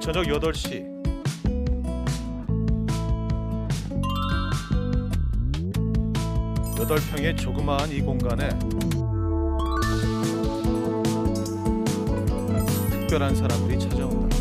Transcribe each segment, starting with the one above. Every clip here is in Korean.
저녁 8시 여덟 평의 조그마한 이 공간에 특별한 사람들이 찾아온다.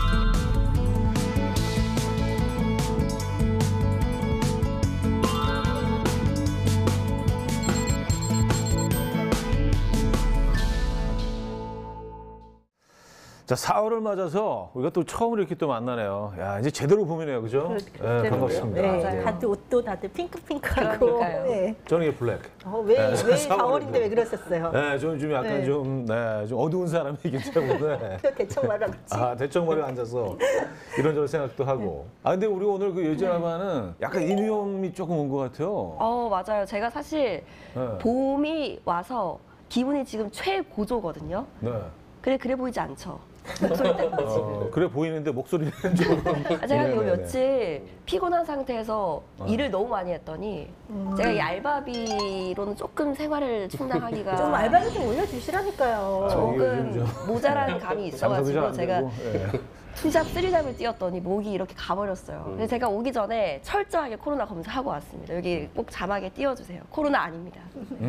자, 4월을 맞아서 우리가 또 처음으로 이렇게 또 만나네요. 야, 이제 제대로 봄이네요, 그죠? 네, 반갑습니다. 네, 맞아요. 다들 옷도 다들 핑크핑크하고. 그러니까요. 네. 저는 이게 블랙. 왜 네, 4월인데 왜 그러셨어요? 네, 좀 약간 네. 좀 어두운 사람이기 때문에. 대청마랑 같이. 아, 대청머리에 앉아서 이런저런 생각도 하고. 아, 근데 우리 오늘 그 여자마는 약간 인위험이 조금 온 것 같아요. 맞아요. 제가 사실 네. 봄이 와서 기분이 지금 최고조거든요. 네. 그래 보이지 않죠? 목소리 때문에 지금. 그래 보이는데 목소리는 좀. 제가 요 네네네. 며칠 피곤한 상태에서 일을 너무 많이 했더니 제가 이 알바비로는 조금 생활을 충당하기가 좀 알바비 좀 올려주시라니까요. 요즘 조금 모자란 감이 장사도 있어가지고 잘안 제가 되고. 예. 투잡 쓰리잡을 뛰었더니 목이 이렇게 가버렸어요. 그래서 제가 오기 전에 철저하게 코로나 검사하고 왔습니다. 여기 꼭 자막에 띄워주세요. 코로나 아닙니다.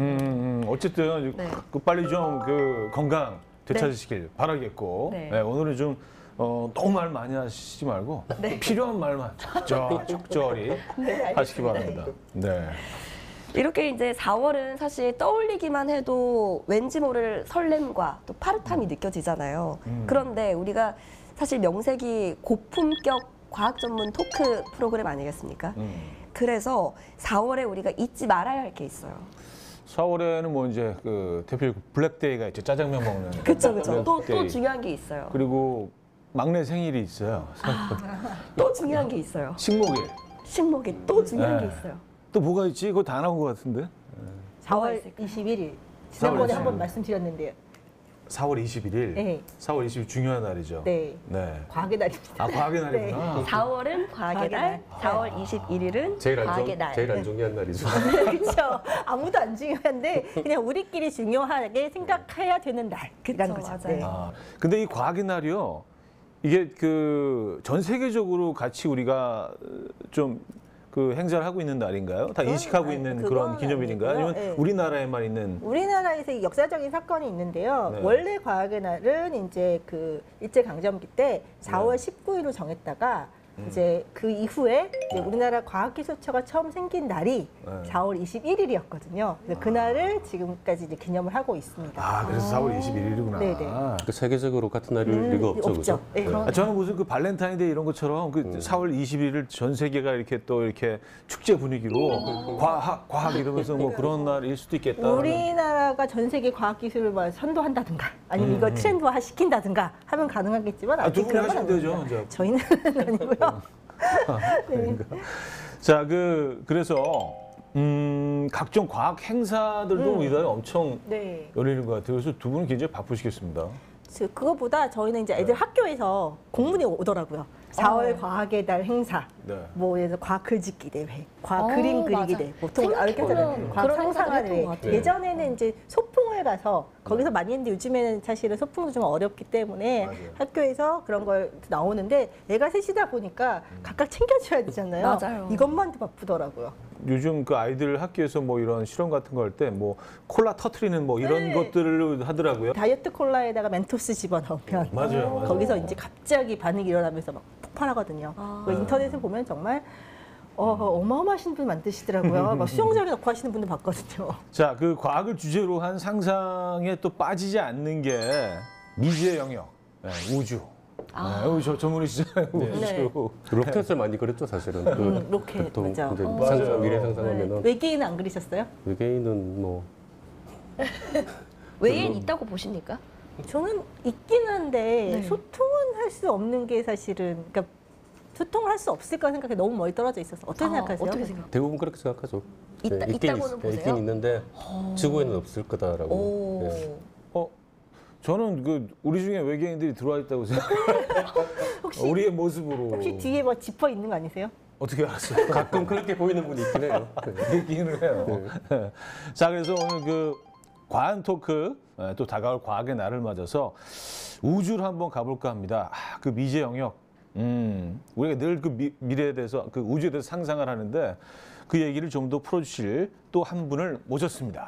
어쨌든 네. 그 빨리 좀 그 건강 되찾으시길 바라겠고. 네. 네, 오늘은 좀 너무 말 많이 하시지 말고 네. 필요한 말만 적절히 하시기 바랍니다. 네. 이렇게 이제 4월은 사실 떠올리기만 해도 왠지 모를 설렘과 또 파릇함이 느껴지잖아요. 그런데 우리가 사실 명색이 고품격 과학 전문 토크 프로그램 아니겠습니까? 그래서 4월에 우리가 잊지 말아야 할 게 있어요. 4월에는 뭐 이제 그 대표 블랙데이가 있죠. 짜장면 먹는. 그쵸. 또 블랙데이. 중요한 게 있어요. 그리고 막내 생일이 있어요. 또 중요한 게 있어요. 식목일. 식목에 또 중요한 네. 게 있어요. 또 뭐가 있지? 그거 다 나온 것 같은데. 4월 21일. 지난번에 4월 한번 말씀드렸는데요. 4월 21일. 네. 4월 20일 중요한 날이죠. 네. 네. 과학의 날입니다. 아, 과학의 날이구나. 4월은 과학의 날, 4월 21일은 과학의 날. 제일 안 중요한 날이죠. 그렇죠. 아무도 안 중요한데 그냥 우리끼리 중요하게 생각해야 되는 날이라는 그쵸, 거죠. 맞아요. 네. 아, 근데 이 과학의 날이요. 이게 그 전 세계적으로 같이 우리가 좀 그 행사를 하고 있는 날인가요? 다 인식하고 있는 그런 그건 기념일인가요? 아니고요. 아니면 네. 우리나라에만 있는? 우리나라에서 역사적인 사건이 있는데요. 네. 원래 과학의 날은 이제 그 일제 강점기 때 4월 네. 19일로 정했다가 이제 그 이후에 이제 우리나라 과학기술처가 처음 생긴 날이 네. 4월 21일이었거든요. 그래서 그날을 지금까지 이제 기념을 하고 있습니다. 아, 그래서 4월 21일이구나. 네네. 그 세계적으로 같은 날일 리가 없죠. 없죠. 그죠? 네. 아, 저는 무슨 그 발렌타인데이 이런 것처럼 그 4월 20일을 전 세계가 이렇게 또 이렇게 축제 분위기로 과학 이러면서 뭐 그런 날일 수도 있겠다. 우리나라가 전 세계 과학기술을 뭐 선도한다든가 아니면 이걸 트렌드화 시킨다든가 하면 가능하겠지만 아, 아직 두 분이 그런 건 하시면 되죠, 아닙니다. 이제. 저희는 아니고요. 네. 자, 그래서 각종 과학 행사들도 우리나라에 엄청 네. 열리는 것 같아요. 그래서 두 분은 굉장히 바쁘시겠습니다. 그거보다 저희는 이제 애들 학교에서 공문이 오더라고요. 4월 과학의 달 행사, 네. 뭐 예를 들어 과학 글짓기 대회, 과학 그림 그리기 맞아. 대회, 보통 이렇게 생각해보면 하잖아요. 과학 그런 상상화 행사도 대회. 했던 것 같아요. 예전에는 이제 소풍을 가서 거기서 많이 했는데 요즘에는 사실은 소풍도 좀 어렵기 때문에 맞아요. 학교에서 그런 걸 나오는데 애가 셋이다 보니까 각각 챙겨줘야 되잖아요. 맞아요. 이것만 바쁘더라고요. 요즘 그 아이들 학교에서 뭐 이런 실험 같은 거 할 때 뭐 콜라 터트리는 뭐 이런 네. 것들을 하더라고요. 다이어트 콜라에다가 멘토스 집어넣으면 맞아요. 거기서 이제 갑자기 반응이 일어나면서 막 폭발하거든요. 그 인터넷에 보면 정말 어마어마하신 분 만드시더라고요. 막 수영장에 넣고 하시는 분도 봤거든요. 자, 그 과학을 주제로 한 상상에 또 빠지지 않는 게 미지의 영역, 네, 우주. 네, 저 전문이시잖아요, 우주. 로켓을 많이 그렸죠, 사실은. 그 로켓, 보통 맞아. 이제 맞아요. 상상, 미래 네. 상상하면은 외계인은 안 그리셨어요? 외계인은 뭐 외엔 있다고 보십니까? 저는 있긴 한데 네. 소통은 할 수 없는 게 사실은 그러니까 소통을 할 수 없을까 생각해 너무 멀리 떨어져 있어서 어떻게 생각하세요? 어떻게 생각하세요? 대부분 그렇게 생각하죠. 있다고는 보세요? 있긴 있는데 지구에는 없을 거다라고. 오. 네. 저는 그 우리 중에 외계인들이 들어와 있다고 생각해요. 혹시 우리의 모습으로. 혹시 뒤에 뭐 지퍼 있는 거 아니세요? 어떻게 알았어요? 가끔 그렇게 보이는 분이 있긴 해요. 네. 얘기를 해요. 자, 그래서 오늘 그 과학 토크, 또 다가올 과학의 날을 맞아서 우주를 한번 가볼까 합니다. 그 미지의 영역, 우리가 늘 그 미래에 대해서 그 우주에 대해서 상상을 하는데 그 얘기를 좀 더 풀어주실 또 한 분을 모셨습니다.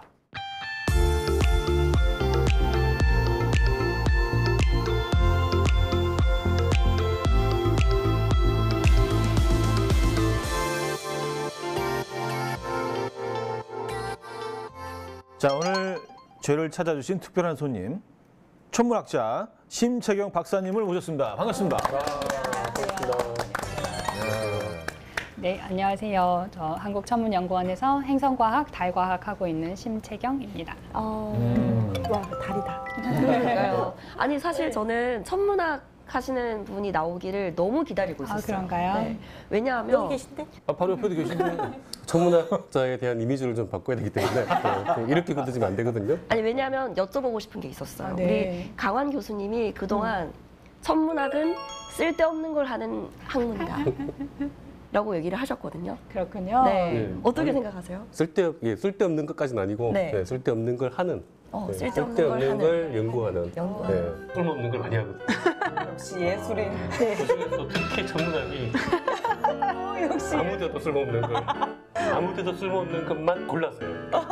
자, 오늘 저희를 찾아주신 특별한 손님, 천문학자 심채경 박사님을 모셨습니다. 반갑습니다. 네, 안녕하세요. 저 한국천문연구원에서 행성과학, 달과학 하고 있는 심채경입니다. 와, 달이다. 그러니까요. 아니 사실 저는 천문학 하시는 분이 나오기를 너무 기다리고 있었어요. 그런가요? 네. 왜냐하면 여기 계신데? 바로 옆에도 계신데. 천문학자에 대한 이미지를 좀 바꿔야 되기 때문에 이렇게 굳어지면 안 되거든요. 아니 왜냐하면 여쭤보고 싶은 게 있었어요. 아, 네. 우리 강환 교수님이 그동안 천문학은 쓸데없는 걸 하는 학문이다. 라고 얘기를 하셨거든요. 그렇군요. 네. 네. 어떻게 생각하세요? 쓸데없는 것까지는 아니고 네. 쓸데없는 걸 하는. 쓸데없는 걸 하는. 걸 연구하는. 연구하는. 쓸모없는 걸 많이 하거든요. 역시 예술인. 그중에서 특히 천문학이 역시. 아무데도 쓸모없는 걸, 아무데도 쓸모없는 것만 골랐어요.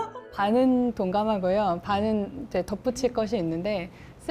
반은 동감하고요. 반은 이제 덧붙일 것이 있는데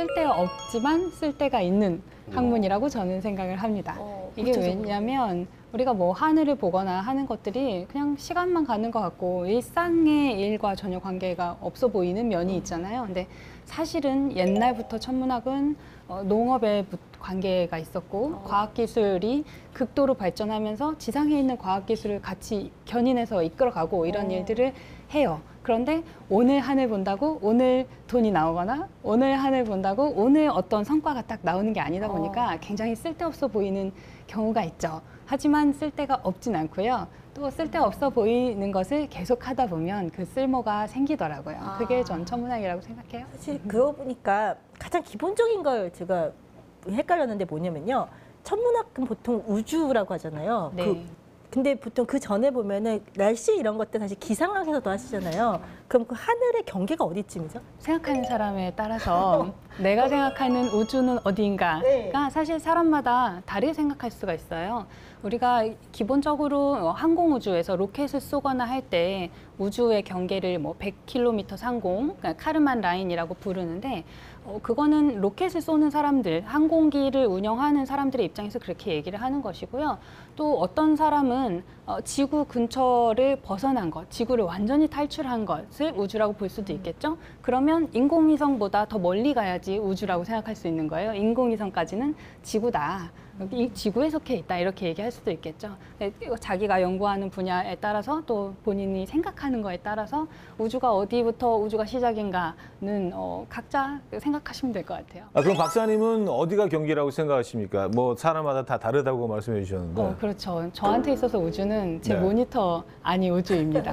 쓸데없지만 쓸데가 있는 학문이라고 저는 생각을 합니다. 이게 구체적으로. 왜냐면 우리가 뭐 하늘을 보거나 하는 것들이 그냥 시간만 가는 것 같고 일상의 일과 전혀 관계가 없어 보이는 면이 있잖아요. 근데 사실은 옛날부터 천문학은 농업에 관계가 있었고 과학기술이 극도로 발전하면서 지상에 있는 과학기술을 같이 견인해서 이끌어가고 이런 일들을 해요. 그런데 오늘 하늘 본다고 오늘 돈이 나오거나 오늘 하늘 본다고 오늘 어떤 성과가 딱 나오는 게 아니다 보니까 굉장히 쓸데없어 보이는 경우가 있죠. 하지만 쓸데가 없진 않고요. 또 쓸데없어 보이는 것을 계속 하다 보면 그 쓸모가 생기더라고요. 그게 전 천문학이라고 생각해요. 사실 그러고 보니까 가장 기본적인 걸 제가 헷갈렸는데 뭐냐면요. 천문학은 보통 우주라고 하잖아요. 네. 근데 보통 그 전에 보면은 날씨 이런 것들 사실 기상학에서도 하시잖아요. 그럼 그 하늘의 경계가 어디쯤이죠? 생각하는 사람에 따라서 내가 생각하는 우주는 어디인가가 네. 사실 사람마다 다르게 생각할 수가 있어요. 우리가 기본적으로 항공우주에서 로켓을 쏘거나 할 때 우주의 경계를 뭐 100km 상공, 그러니까 카르만 라인이라고 부르는데 그거는 로켓을 쏘는 사람들, 항공기를 운영하는 사람들의 입장에서 그렇게 얘기를 하는 것이고요. 또 어떤 사람은 지구 근처를 벗어난 것, 지구를 완전히 탈출한 것을 우주라고 볼 수도 있겠죠. 그러면 인공위성보다 더 멀리 가야지 우주라고 생각할 수 있는 거예요. 인공위성까지는 지구다. 이 지구에 속해 있다 이렇게 얘기할 수도 있겠죠. 자기가 연구하는 분야에 따라서 또 본인이 생각하는 거에 따라서 우주가 어디부터 우주가 시작인가는 각자 생각하시면 될 것 같아요. 그럼 박사님은 어디가 경계라고 생각하십니까? 뭐 사람마다 다 다르다고 말씀해 주셨는데. 그렇죠. 저한테 있어서 우주는 제 네. 모니터 아니 우주입니다.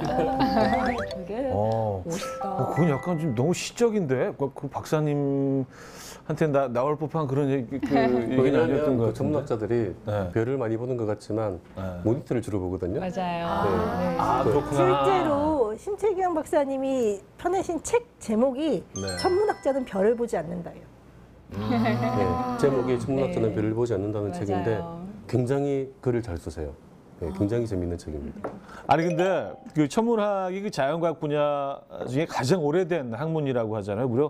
되게 멋있다. 그건 약간 좀 너무 시적인데 그 박사님한테 나올 법한 그런 얘기는 아니었던 왜냐하면 것 그 같은데. 천문학자들이 네. 별을 많이 보는 것 같지만 네. 모니터를 주로 보거든요. 맞아요. 그렇구나. 실제로 심채경 박사님이 펴내신 책 제목이 네. 천문학자는 별을 보지 않는다예요. 네, 제목이 천문학자는 네. 별을 보지 않는다는 맞아요. 책인데 굉장히 글을 잘 쓰세요. 네, 굉장히 재밌는 책입니다. 아니 근데 그 천문학이 그 자연과학 분야 중에 가장 오래된 학문이라고 하잖아요. 무려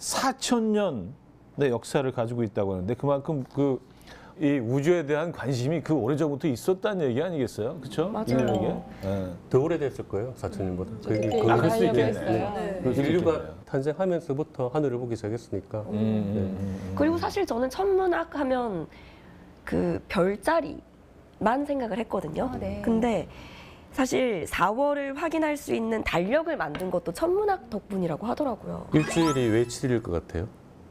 4,000년의 역사를 가지고 있다고 하는데 그만큼 이 우주에 대한 관심이 그 오래전부터 있었다는 얘기 아니겠어요? 그렇죠? 맞아요. 네. 더 오래됐을 거예요, 4,000년보다. 그렇게 그럴 수 얘기하려고 있겠네. 했어요. 그럴 수 인류가 있겠네요. 탄생하면서부터 하늘을 보기 시작했으니까. 그리고 사실 저는 천문학 하면 그 별자리만 생각을 했거든요. 네. 근데 사실 4월을 확인할 수 있는 달력을 만든 것도 천문학 덕분이라고 하더라고요. 일주일이 왜 7일일 것 같아요?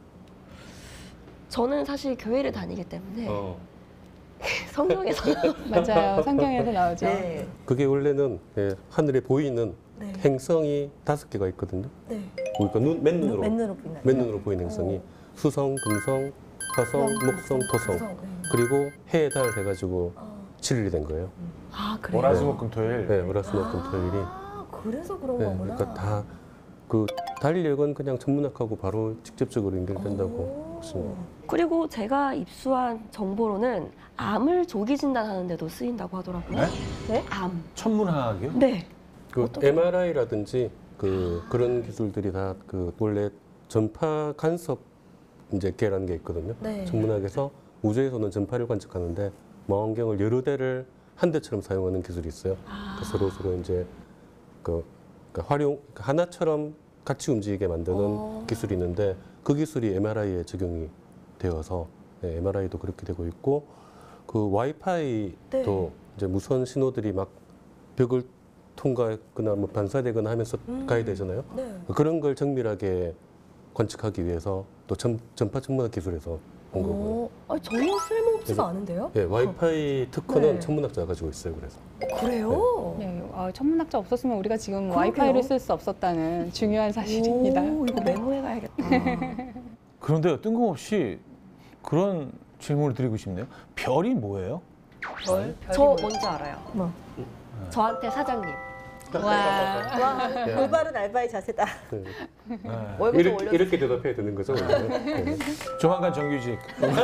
저는 사실 교회를 다니기 때문에 어. 성경에서 맞아요. 성경에도 나오죠. 네. 그게 원래는 하늘에 보이는 네. 행성이 5개가 있거든요. 네. 그러니까 맨눈으로 맨눈으로 보이나요? 맨눈으로 보이는 행성이 수성, 금성, 화성, 목성, 토성 네. 그리고 해, 달 해가지고 7일이 된 거예요. 아 그래요? 월화수목금토일. 네, 월화수목금토일이. 아, 그래서 그런 네, 거구나. 그러니까 다 그 달력은 그냥 천문학하고 바로 직접적으로 연결된다고. 훨씬. 그리고 제가 입수한 정보로는 암을 조기 진단하는 데도 쓰인다고 하더라고요. 네? 네? 암. 천문학이요? 네. 그 어떻게- MRI라든지 그런 기술들이 다 그 원래 전파 간섭 이제 계라는 게 있거든요. 네. 천문학에서 우주에서는 전파를 관측하는데 망원경을 여러 대를 한 대처럼 사용하는 기술이 있어요. 그래서 서로 이제 그 활용 하나처럼 같이 움직이게 만드는 기술이 있는데 그 기술이 MRI에 적용이 되어서 네, MRI도 그렇게 되고 있고 그 와이파이도 네. 이제 무선 신호들이 막 벽을 통과하거나 뭐 반사되거나 하면서 가야 되잖아요. 네. 그런 걸 정밀하게 관측하기 위해서 또 전파 천문학 기술에서 온 거고요. 아니, 전혀 쓸모없지가 그래서- 않은데요? 예, 와이파이 특허는 네. 천문학자가 가지고 있어요. 그래서 그래요? 네, 천문학자 없었으면 우리가 지금 그러게요. 와이파이를 쓸 수 없었다는 중요한 사실입니다. 오, 이거 메모해 가야겠다. 그런데 뜬금없이 그런 질문을 드리고 싶네요. 별이 뭐예요? 별? 저 뭔지 알아요. 뭐. 저한테 사장님. 와. 와, 올바른 알바의 자세다. 네. 월급 좀 이렇게, 올려주세요. 이렇게 대답해야 되는 거죠. 네. 조만간 정규직.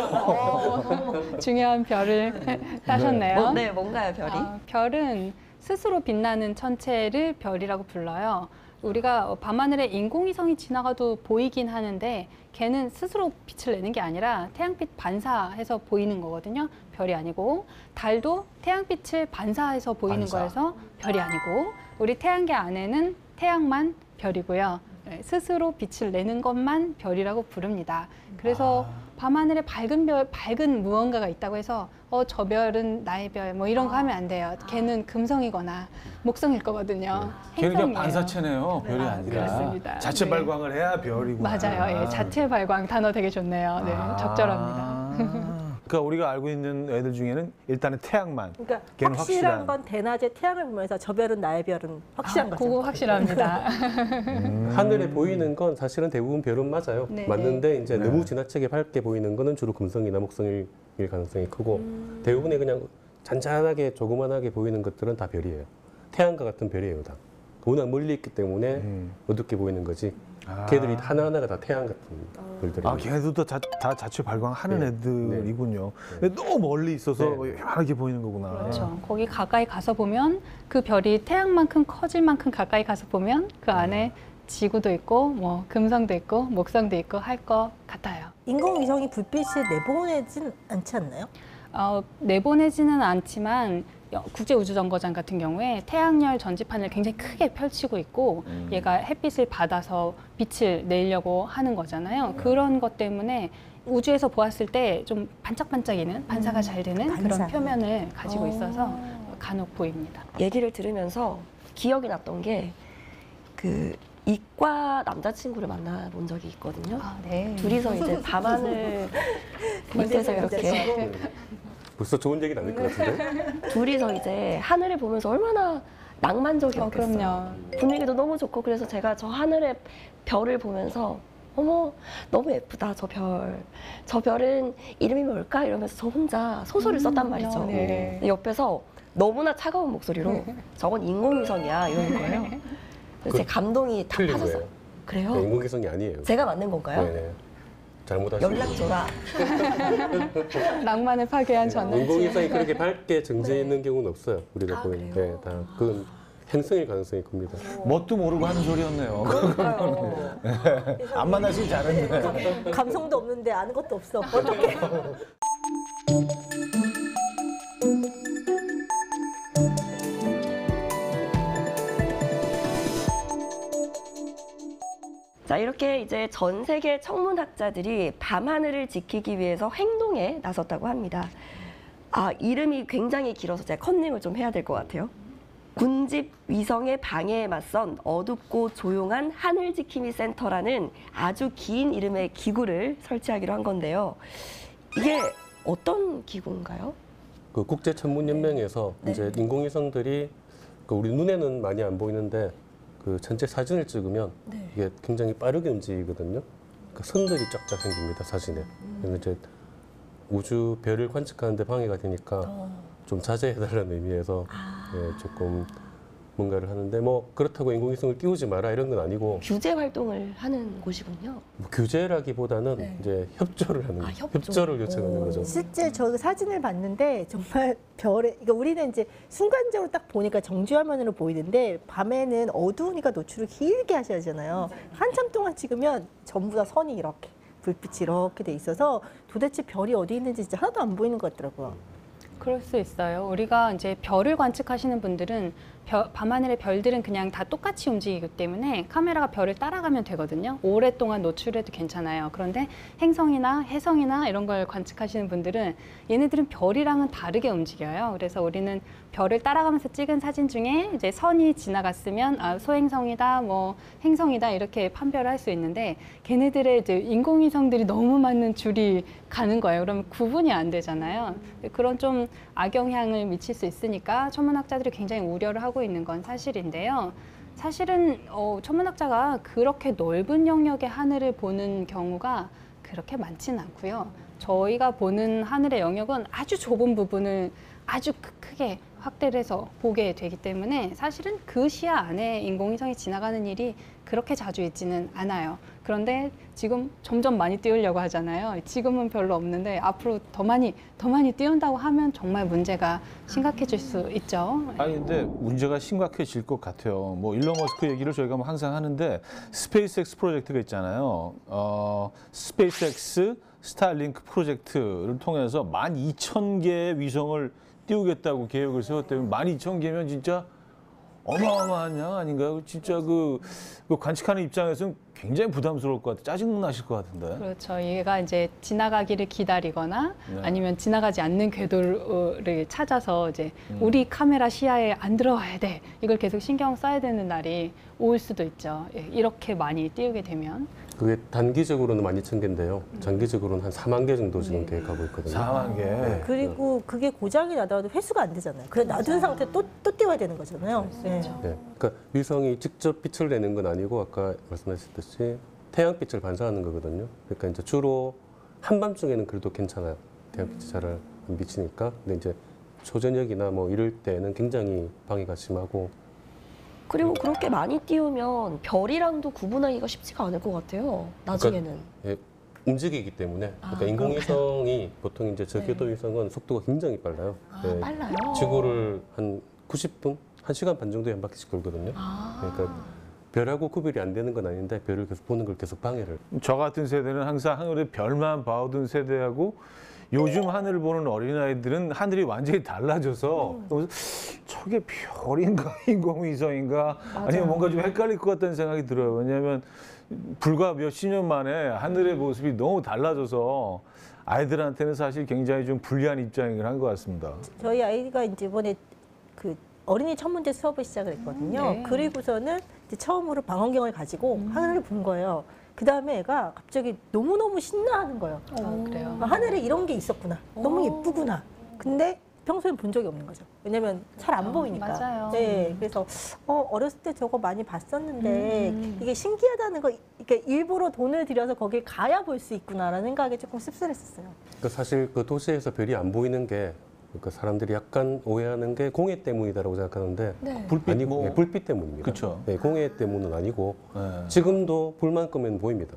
중요한 별을 따셨네요. 네, 뭔가요, 별이? 별은 스스로 빛나는 천체를 별이라고 불러요. 우리가 밤하늘에 인공위성이 지나가도 보이긴 하는데 걔는 스스로 빛을 내는 게 아니라 태양빛 반사해서 보이는 거거든요. 별이 아니고 달도 태양빛을 반사해서 보이는 반사. 거여서 별이 아니고 우리 태양계 안에는 태양만 별이고요. 네, 스스로 빛을 내는 것만 별이라고 부릅니다. 그래서 밤하늘에 밝은 별, 밝은 무언가가 있다고 해서 저 별은 나의 별, 뭐 이런 거 하면 안 돼요. 걔는 금성이거나 목성일 거거든요. 걔는 그냥 행성이에요. 반사체네요. 별이 아니라. 그렇습니다. 자체 네. 발광을 해야 별이고. 맞아요. 예, 자체 발광 단어 되게 좋네요. 네, 적절합니다. 그러니까 우리가 알고 있는 애들 중에는 일단은 태양만. 그러니까 걔는 확실한 확실한. 건 대낮에 태양을 보면서 저 별은 나의 별은 확실한 거죠. 그거 확실합니다. 하늘에 보이는 건 사실은 대부분 별은 맞아요. 네. 맞는데 이제 네. 너무 지나치게 밝게 보이는 거는 주로 금성이나 목성일 가능성이 크고 대부분의 그냥 잔잔하게 조그만하게 보이는 것들은 다 별이에요. 태양과 같은 별이에요, 다. 워낙 멀리 있기 때문에 어둡게 보이는 거지. 걔들이 하나하나가 다 태양 같은 별들이에요. 걔네들도 다 자체 발광하는 네. 애들이군요. 근데 너무 멀리 있어서 네. 요만하게 보이는 거구나. 그렇죠. 거기 가까이 가서 보면 그 별이 태양만큼 커질 만큼 가까이 가서 보면 그 안에 지구도 있고 뭐 금성도 있고 목성도 있고 할 것 같아요. 인공위성이 불빛을 내보내진 않지 않나요? 내보내지는 않지만 국제우주정거장 같은 경우에 태양열 전지판을 굉장히 크게 펼치고 있고 얘가 햇빛을 받아서 빛을 내려고 하는 거잖아요. 그런 것 때문에 우주에서 보았을 때 좀 반짝반짝이는 반사가 잘 되는 반사. 그런 표면을 가지고 있어서 간혹 보입니다. 얘기를 들으면서 기억이 났던 게 그 이과 남자친구를 만나본 적이 있거든요. 네. 둘이서 이제 밤하늘 밑에서 이렇게 벌써 좋은 얘기 나눌 것 같은데? 둘이서 이제 하늘을 보면서 얼마나 낭만적이었겠어요. 그럼요. 분위기도 너무 좋고 그래서 제가 저 하늘의 별을 보면서 어머 너무 예쁘다 저 별. 저 별은 이름이 뭘까? 이러면서 저 혼자 소설을 썼단 말이죠. 네. 근데 옆에서 너무나 차가운 목소리로 저건 인공위성이야 이러는 거예요. 그래서 제 감동이 다 틀린 빠졌어요. 거예요. 그래요? 네, 인공위성이 아니에요. 제가 만든 건가요? 네. 잘못하신 연락 줘라. 낭만을 파괴한 전남친. 인공위성이 그렇게 밝게 정지해 있는 경우는 없어요. 우리가 아, 보이는. 그래요? 네, 다 그건 행성일 가능성이 큽니다. 뭣도 모르고 하는 소리였네요. 그러니까요. 안 만나시기 잘했네. 감성도 없는데 아는 것도 없어. 어떻게? 자, 이렇게 이제 전 세계 천문학자들이 밤하늘을 지키기 위해서 행동에 나섰다고 합니다. 이름이 굉장히 길어서 제가 컨닝을 좀 해야 될 것 같아요. 군집 위성의 방해에 맞선 어둡고 조용한 하늘지킴이 센터라는 아주 긴 이름의 기구를 설치하기로 한 건데요. 이게 어떤 기구인가요? 그 국제 천문 연맹에서 네. 이제 인공위성들이 그 우리 눈에는 많이 안 보이는데 그 전체 사진을 찍으면 네. 이게 굉장히 빠르게 움직이거든요. 그 선들이 쫙쫙 생깁니다 사진에. 그래서 이제 우주 별을 관측하는데 방해가 되니까 좀 자제해달라는 의미에서 예, 조금 뭔가를 하는데 뭐 그렇다고 인공위성을 띄우지 마라 이런 건 아니고 규제 활동을 하는 곳이군요. 뭐 규제라기보다는 네. 이제 협조를 하는 아, 거죠. 협조. 협조를 요청하는 오. 거죠. 실제 저 사진을 봤는데 정말 별에, 그러니까 우리는 이제 순간적으로 딱 보니까 정지화면으로 보이는데 밤에는 어두우니까 노출을 길게 하셔야 하잖아요. 한참 동안 찍으면 전부 다 선이 이렇게 불빛이 이렇게 돼 있어서 도대체 별이 어디 있는지 진짜 하나도 안 보이는 것 같더라고요. 그럴 수 있어요. 우리가 이제 별을 관측하시는 분들은 밤하늘의 별들은 그냥 다 똑같이 움직이기 때문에 카메라가 별을 따라가면 되거든요. 오랫동안 노출해도 괜찮아요. 그런데 행성이나 해성이나 이런 걸 관측하시는 분들은 얘네들은 별이랑은 다르게 움직여요. 그래서 우리는 별을 따라가면서 찍은 사진 중에 이제 선이 지나갔으면 아, 소행성이다, 뭐 행성이다 이렇게 판별을 할 수 있는데 걔네들의 이제 인공위성들이 너무 많은 줄이 가는 거예요. 그러면 구분이 안 되잖아요. 그런 좀 악영향을 미칠 수 있으니까 천문학자들이 굉장히 우려를 하고 있는 건 사실인데요. 사실은 천문학자가 그렇게 넓은 영역의 하늘을 보는 경우가 그렇게 많지는 않고요. 저희가 보는 하늘의 영역은 아주 좁은 부분을 아주 크게 확대를 해서 보게 되기 때문에 사실은 그 시야 안에 인공위성이 지나가는 일이 그렇게 자주 있지는 않아요. 그런데 지금 점점 많이 띄우려고 하잖아요. 지금은 별로 없는데 앞으로 더 많이 띄운다고 하면 정말 문제가 심각해질 수 있죠. 아니 근데 문제가 심각해질 것 같아요. 뭐 일론 머스크 얘기를 저희가 뭐 항상 하는데 스페이스X 프로젝트가 있잖아요. 스페이스X 스타링크 프로젝트를 통해서 12,000개의 위성을 띄우겠다고 계획을 세웠다면 12,000개면 진짜 어마어마한 양 아닌가요? 진짜 그 관측하는 입장에서는 굉장히 부담스러울 것 같아요. 짜증 나실 것 같은데. 그렇죠. 얘가 이제 지나가기를 기다리거나 네. 아니면 지나가지 않는 궤도를 찾아서 이제 우리 카메라 시야에 안 들어와야 돼. 이걸 계속 신경 써야 되는 날이 올 수도 있죠. 예, 이렇게 많이 띄우게 되면. 그게 단기적으로는 12,000개인데요. 장기적으로는 한 4만 개 정도 지금 계획하고 있거든요. 4만 개. 네. 그리고 그게 고장이 나더라도 회수가 안 되잖아요. 그래 놔둔 상태 또 띄워야 되는 거잖아요. 네. 네. 그러니까 위성이 직접 빛을 내는 건 아니고 아까 말씀하셨듯이 태양빛을 반사하는 거거든요. 그러니까 이제 주로 한밤중에는 그래도 괜찮아요. 태양빛이 잘 안 비치니까. 근데 이제 초저녁이나 뭐 이럴 때는 굉장히 방해가 심하고 그리고 그렇게 많이 띄우면 별이랑도 구분하기가 쉽지가 않을 것 같아요. 나중에는. 예, 움직이기 때문에 그러니까 아, 인공위성이 보통 이제 저궤도 위성은 속도가 굉장히 빨라요. 아, 예, 빨라요. 지구를 한 90분, 1시간 반 정도에 한 바퀴씩 돌거든요. 아. 그러니까 별하고 구별이 안 되는 건 아닌데 별을 계속 보는 걸 계속 방해를. 저 같은 세대는 항상 하늘에 별만 봐오던 세대하고 요즘 하늘을 보는 어린아이들은 하늘이 완전히 달라져서 그래서 저게 별인가 인공위성인가 아니면 뭔가 좀 헷갈릴 것 같다는 생각이 들어요. 왜냐하면 불과 몇십 년 만에 하늘의 모습이 너무 달라져서 아이들한테는 사실 굉장히 좀 불리한 입장이긴 한 것 같습니다. 저희 아이가 이제 이번에 그 어린이 천문대 수업을 시작을 했거든요. 네. 그리고서는 이제 처음으로 망원경을 가지고 하늘을 본 거예요. 그 다음에 애가 갑자기 너무너무 신나하는 거예요. 그래요. 하늘에 이런 게 있었구나. 너무 예쁘구나. 근데 평소엔 본 적이 없는 거죠. 왜냐면 잘 안 보이니까. 맞아요. 네, 그래서 어렸을 때 저거 많이 봤었는데 이게 신기하다는 거, 그러니까 일부러 돈을 들여서 거길 가야 볼 수 있구나라는 생각에 조금 씁쓸했었어요. 그러니까 사실 그 도시에서 별이 안 보이는 게 그러니까 사람들이 약간 오해하는 게 공해 때문이다라고 생각하는데 네. 불빛 아니고 뭐 네, 불빛 때문입니다. 그쵸. 네, 공해 때문은 아니고 네. 지금도 불만 끄면 보입니다.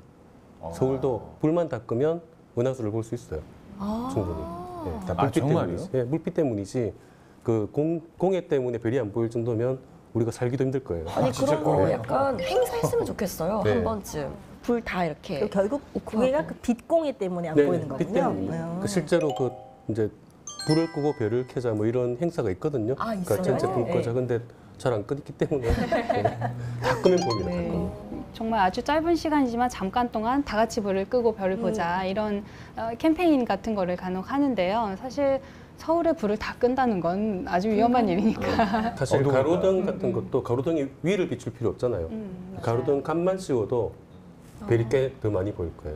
서울도 불만 다 끄면 은하수를 볼 수 있어요. 충분히. 네, 다 아, 불빛 정말요? 때문이지. 네, 불빛 때문이지. 그 공해 때문에 별이 안 보일 정도면 우리가 살기도 힘들 거예요. 아니 그런 거 네. 약간 행사했으면 좋겠어요. 네. 한 번쯤. 불 다 이렇게. 그리고 결국 그게가 그 빛공해 때문에 안 네, 보이는 빛 거군요. 때문입니다. 그 실제로 그 이제 불을 끄고 별을 켜자 뭐 이런 행사가 있거든요. 아, 그러니까 있어요? 전체 불 꺼자. 근데 잘 안 끄기 때문에 네. 다 끄면 보입니다. 다 네. 끄면. 정말 아주 짧은 시간이지만 잠깐 동안 다 같이 불을 끄고 별을 보자 이런 캠페인 같은 거를 간혹 하는데요. 사실 서울에 불을 다 끈다는 건 아주 위험한 일이니까. 사실 어두우니까. 가로등 같은 것도 가로등이 위를 비출 필요 없잖아요. 맞아요. 가로등 값만 씌워도 별이 꽤 더 많이 보일 거예요.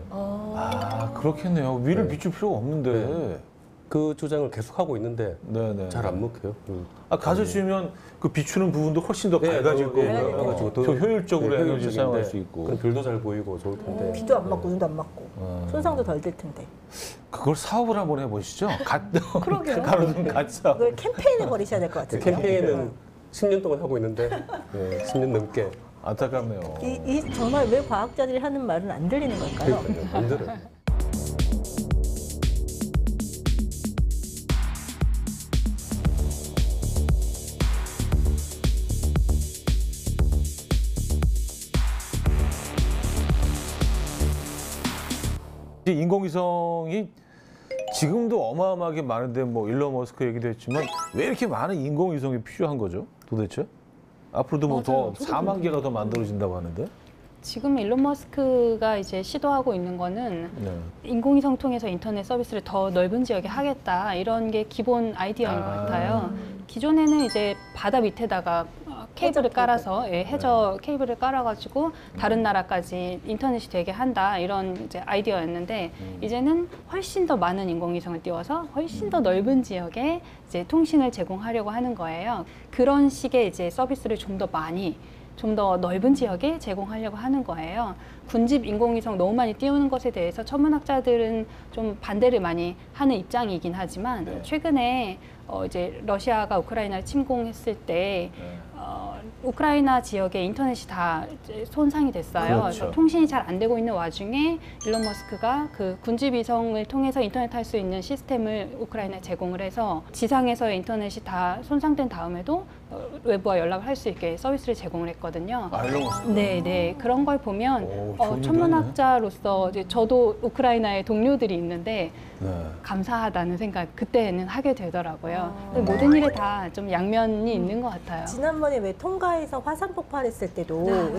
아 그렇겠네요. 위를 네. 비출 필요가 없는데. 네. 그 주장을 계속 하고 있는데 네네. 잘 안 먹혀요. 아 가서 씌우면 그 비추는 부분도 훨씬 더 네, 밝아질 더, 거고요. 네, 그래가지고 더 효율적으로 네, 에너지 효율적인데 사용할 수 있고. 그럼 별도 잘 보이고 좋을 텐데. 비도 안 맞고 눈도 안 맞고 손상도 덜 될 텐데. 그걸 사업을 한번 해보시죠. 그러게요. 가로등 갓 사업. 그걸 캠페인을 벌이셔야 될 것 그 같은데요. 캠페인은 10년 동안 하고 있는데 10년 넘게. 안타깝네요. 정말 왜 과학자들이 하는 말은 안 들리는 걸까요? 그러니까요. 안 들어요. 인공위성이 지금도 어마어마하게 많은데 뭐 일론 머스크 얘기도 했지만 왜 이렇게 많은 인공위성이 필요한 거죠? 도대체? 앞으로도 뭐 더 4만 개가 더 만들어진다고 하는데? 지금 일론 머스크가 이제 시도하고 있는 거는 네. 인공위성 통해서 인터넷 서비스를 더 넓은 지역에 하겠다 이런 게 기본 아이디어인 것 같아요. 기존에는 이제 바다 밑에다가 케이블을 깔아서 해저 케이블을 깔아가지고 다른 나라까지 인터넷이 되게 한다 이런 이제 아이디어였는데 이제는 훨씬 더 많은 인공위성을 띄워서 훨씬 더 넓은 지역에 이제 통신을 제공하려고 하는 거예요. 그런 식의 이제 서비스를 좀 더 많이 좀 더 넓은 지역에 제공하려고 하는 거예요. 군집 인공위성 너무 많이 띄우는 것에 대해서 천문학자들은 좀 반대를 많이 하는 입장이긴 하지만 최근에 이제 러시아가 우크라이나를 침공했을 때 우크라이나 지역의 인터넷이 다 이제 손상이 됐어요. 그렇죠. 그래서 통신이 잘 안 되고 있는 와중에 일론 머스크가 그 군집 위성을 통해서 인터넷 할 수 있는 시스템을 우크라이나에 제공을 해서 지상에서의 인터넷이 다 손상된 다음에도 외부와 연락을 할 수 있게 서비스를 제공을 했거든요. 일론 머스크. 네. 그런 걸 보면 오, 좋은 천문학자로서 이제 저도 우크라이나에 동료들이 있는데 네. 감사하다는 생각 그때는 하게 되더라고요. 모든 일에 다 좀 양면이 있는 것 같아요. 지난번에 왜 통가에서 화산 폭발했을 때도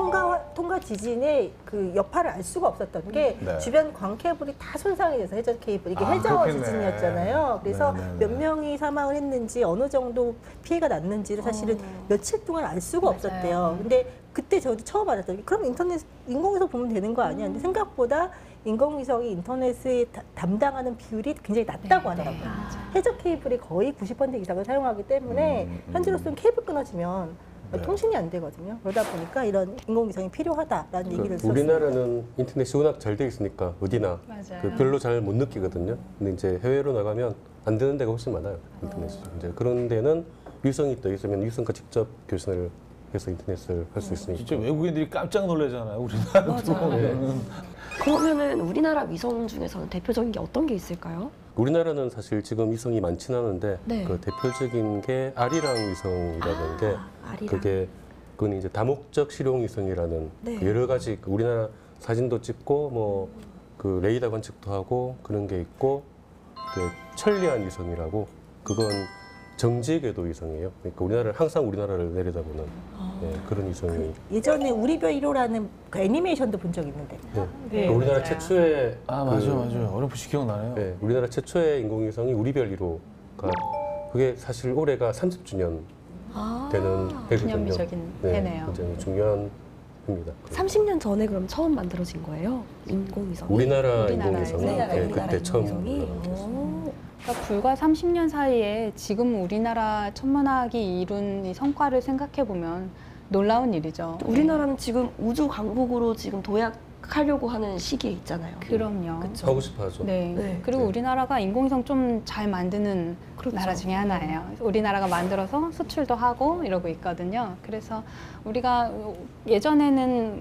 통가 지진의 그 여파를 알 수가 없었던 게 네. 주변 광 케이블이 다 손상이 돼서 해저 케이블 이게 해저 그렇겠네. 지진이었잖아요. 그래서 네네네. 몇 명이 사망을 했는지 어느 정도 피해가 났는지를 사실은 며칠 동안 알 수가 없었대요. 근데 그때 저도 처음 알았더니 그럼 인터넷 인공위성 보면 되는 거 아니야? 근데 생각보다 인공위성이 인터넷을 담당하는 비율이 굉장히 낮다고 하더라고요. 해저 케이블이 거의 90% 이상을 사용하기 때문에 현재로서는 케이블 끊어지면 네. 통신이 안 되거든요. 그러다 보니까 이런 인공위성이 필요하다라는 얘기를 썼어요. 우리나라는 인터넷이 워낙 잘 돼 있으니까 어디나 맞아요. 별로 잘 못 느끼거든요. 근데 이제 해외로 나가면 안 되는 데가 훨씬 많아요. 인터넷이. 이제 그런 데는 위성이 떠 있으면 위성과 직접 교신을 해서 인터넷을 할 수 있으니까. 진짜 외국인들이 깜짝 놀라잖아요. 우리나라 들어오면. 그러면은 우리나라 위성 중에서는 대표적인 게 어떤 게 있을까요? 우리나라는 사실 지금 위성이 많지는 않은데 네. 그 대표적인 게 아리랑 위성이라는 게 아리랑. 그건 이제 다목적 실용 위성이라는 네. 그 여러 가지 그 우리나라 사진도 찍고 뭐 그 레이더 관측도 하고 그런 게 있고 그 천리안 위성이라고 그건 정지 궤도 위성이에요. 그러니까 우리나라를 내려다보는 그런 위성이. 예전에 우리별 1호라는 그 애니메이션도 본 적 있는데. 네, 우리나라 맞아요. 최초의 맞아요. 어렴풋이 기억나네요. 네, 우리나라 최초의 인공위성이 우리별 1호가 그게 사실 올해가 30주년 되는 해거든요. 기념비적인 해네요. 굉장히 중요한 해입니다. 30년 전에 그럼 처음 만들어진 거예요? 인공위성이? 우리나라 우리나라에서. 인공위성이 우리나라 그때 처음 인공위성이? 만들어졌어요. 그러니까 불과 30년 사이에 지금 우리나라 천문학이 이룬 이 성과를 생각해 보면 놀라운 일이죠. 우리나라는 지금 우주 강국으로 지금 도약하려고 하는 시기에 있잖아요. 그럼요. 그쵸. 하고 싶어 하죠. 네. 네. 그리고 네. 우리나라가 인공위성 좀 잘 만드는 그렇죠. 나라 중에 하나예요. 우리나라가 만들어서 수출도 하고 이러고 있거든요. 그래서 우리가 예전에는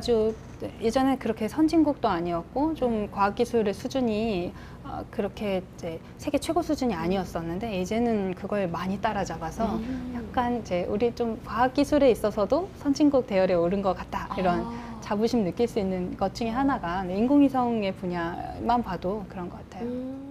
그렇게 선진국도 아니었고 좀 과학기술의 수준이 그렇게 이제 세계 최고 수준이 아니었었는데 이제는 그걸 많이 따라잡아서 약간 이제 우리 좀 과학기술에 있어서도 선진국 대열에 오른 것 같다 이런 자부심 느낄 수 있는 것 중에 하나가 인공위성의 분야만 봐도 그런 것 같아요.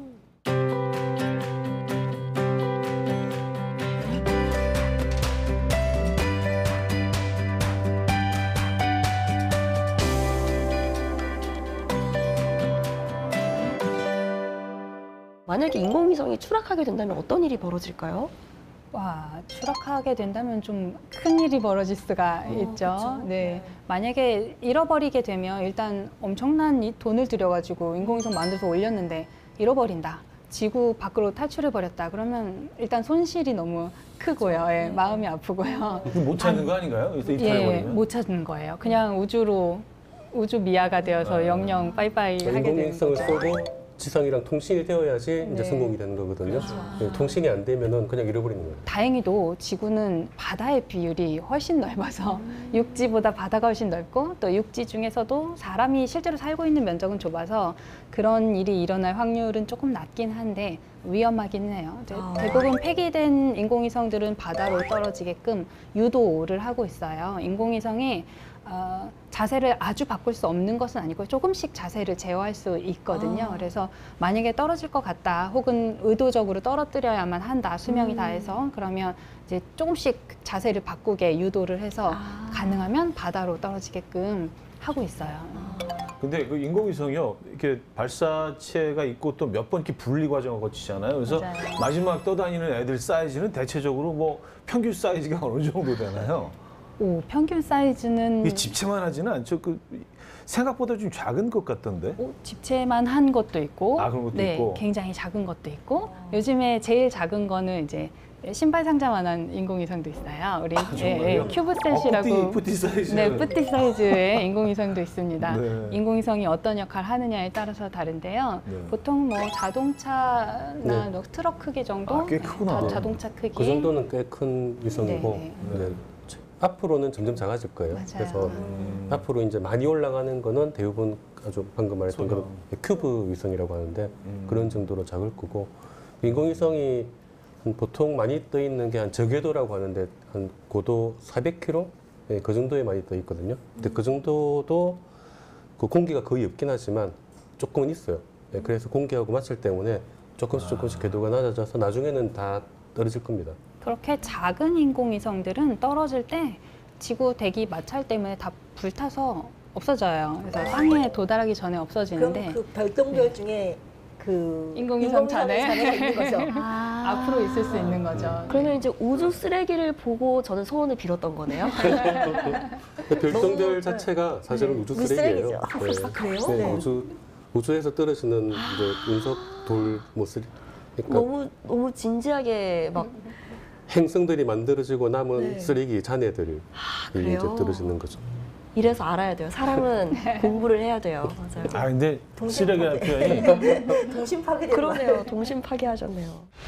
만약에 인공위성이 추락하게 된다면 어떤 일이 벌어질까요? 와, 추락하게 된다면 좀 큰일이 벌어질 수가 있죠. 그쵸? 네. 만약에 잃어버리게 되면 일단 엄청난 돈을 들여가지고 인공위성 만들어서 올렸는데 잃어버린다. 지구 밖으로 탈출해버렸다. 그러면 일단 손실이 너무 크고요. 예, 마음이 아프고요. 못 찾는 거 아닌가요? 예, 이탈해버리면? 못 찾는 거예요. 그냥 우주 미아가 되어서 영영 빠이빠이 하게 되는 인공위성을 거죠. 쏘고 지상이랑 통신이 되어야지 이제 네. 성공이 되는 거거든요. 네, 통신이 안 되면은 그냥 잃어버리는 거예요. 다행히도 지구는 바다의 비율이 훨씬 넓어서 육지보다 바다가 훨씬 넓고 또 육지 중에서도 사람이 실제로 살고 있는 면적은 좁아서 그런 일이 일어날 확률은 조금 낮긴 한데 위험하기는 해요. 대부분 폐기된 인공위성들은 바다로 떨어지게끔 유도를 하고 있어요. 인공위성이 자세를 아주 바꿀 수 없는 것은 아니고 조금씩 자세를 제어할 수 있거든요. 그래서 만약에 떨어질 것 같다 혹은 의도적으로 떨어뜨려야만 한다 수명이 다해서 그러면 이제 조금씩 자세를 바꾸게 유도를 해서 가능하면 바다로 떨어지게끔 하고 있어요. 근데 그 인공위성이요, 이렇게 발사체가 있고 또 몇 번 이렇게 분리 과정을 거치잖아요. 그래서 맞아요. 마지막 떠다니는 애들 사이즈는 대체적으로 뭐 평균 사이즈가 어느 정도 되나요? 오, 평균 사이즈는 이게 집체만 하지는 않죠. 그 생각보다 좀 작은 것 같던데. 집체만 한 것도 있고, 그런 것도 네, 있고. 굉장히 작은 것도 있고, 요즘에 제일 작은 거는 이제 신발 상자만한 인공위성도 있어요. 우리 정말요? 큐브셋이라고 뿌띠 사이즈. 네, 뿌띠 사이즈의 인공위성도 있습니다. 네. 인공위성이 어떤 역할을 하느냐에 따라서 다른데요. 네. 보통 뭐 자동차나 네. 뭐 트럭 크기 정도, 꽤 크구나. 자동차 크기. 그 정도는 꽤 큰 위성이고 네, 네. 앞으로는 점점 작아질 거예요. 맞아요. 그래서 앞으로 이제 많이 올라가는 거는 대부분 아주 방금 말했던 그런 큐브 위성이라고 하는데 그런 정도로 작을 거고 인공위성이 보통 많이 떠 있는 게 한 저궤도라고 하는데 한 고도 400km 네, 그 정도에 많이 떠 있거든요. 근데 그 정도도 그 공기가 거의 없긴 하지만 조금은 있어요. 네, 그래서 공기하고 맞을 때문에 조금씩 궤도가 낮아져서 나중에는 다 떨어질 겁니다. 그렇게 작은 인공위성들은 떨어질 때 지구 대기 마찰 때문에 다 불타서 없어져요. 그래서 땅에 도달하기 전에 없어지는데 그럼 그 별똥별 중에 그 인공위성 잔해 있는 거죠. 앞으로 있을 수 있는 거죠. 그러면 이제 우주 쓰레기를 보고 저는 소원을 빌었던 거네요. 별똥별 자체가 사실은 우주 쓰레기예요. 쓰레기죠. 아, 그래요? 네, 우주에서 떨어지는 이제 운석, 돌, 뭐 그러니까 너무 진지하게 막 행성들이 만들어지고 남은 네. 쓰레기 잔해들이 그래요? 이제 떨어지는 거죠. 이래서 알아야 돼요. 사람은 공부를 해야 돼요. 맞아요. 근데 쓰레기라는 표현이 동심 파괴되는 그러네요. 동심 파괴하셨네요.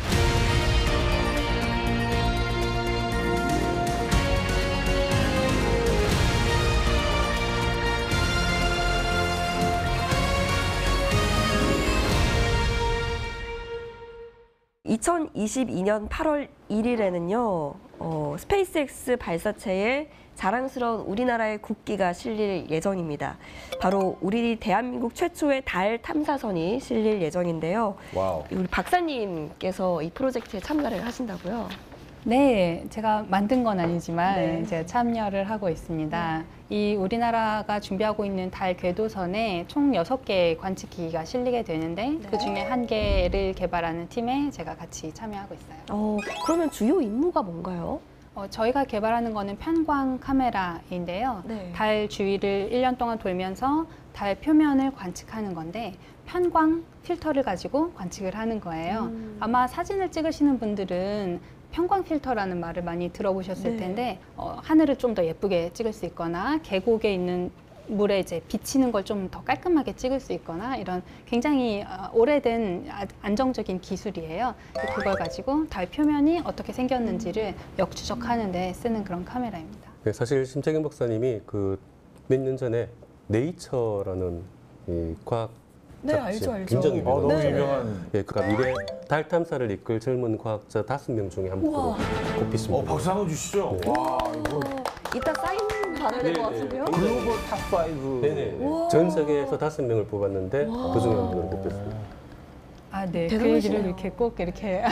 (2022년 8월 1일에는요) 스페이스X 발사체에 자랑스러운 우리나라의 국기가 실릴 예정입니다. 바로 우리 대한민국 최초의 달 탐사선이 실릴 예정인데요. 와우. 우리 박사님께서 이 프로젝트에 참가를 하신다고요? 네, 제가 만든 건 아니지만 네. 제가 참여를 하고 있습니다. 이 우리나라가 준비하고 있는 달 궤도선에 총 6개의 관측기가 실리게 되는데 그 중에 1개를 개발하는 팀에 제가 같이 참여하고 있어요. 그러면 주요 임무가 뭔가요? 저희가 개발하는 거는 편광 카메라인데요. 네. 달 주위를 1년 동안 돌면서 달 표면을 관측하는 건데 편광 필터를 가지고 관측을 하는 거예요. 아마 사진을 찍으시는 분들은 편광 필터라는 말을 많이 들어보셨을 네. 텐데 하늘을 좀 더 예쁘게 찍을 수 있거나 계곡에 있는 물에 이제 비치는 걸 좀 더 깔끔하게 찍을 수 있거나 이런 굉장히 오래된 안정적인 기술이에요. 그걸 가지고 달 표면이 어떻게 생겼는지를 역추적하는 데 쓰는 그런 카메라입니다. 네, 사실 심재경 박사님이 그 몇 년 전에 네이처라는 이 과학 네, 잡지 알죠. 굉장히 너무 네. 유명한. 예, 그러니까 미래 달 탐사를 이끌 젊은 과학자 5명 중에 한 분으로 꼽히십니다. 박수 한번 주시죠. 네. 와, 이거 이따 사인 받아야 될 것 같은데요? 글로벌 탑5. 네네. 전 세계에서 5명을 뽑았는데 그 중에 한 분을 꼽혔습니다. 아, 네. 그 대단하시네요. 얘기를 이렇게 꼭 이렇게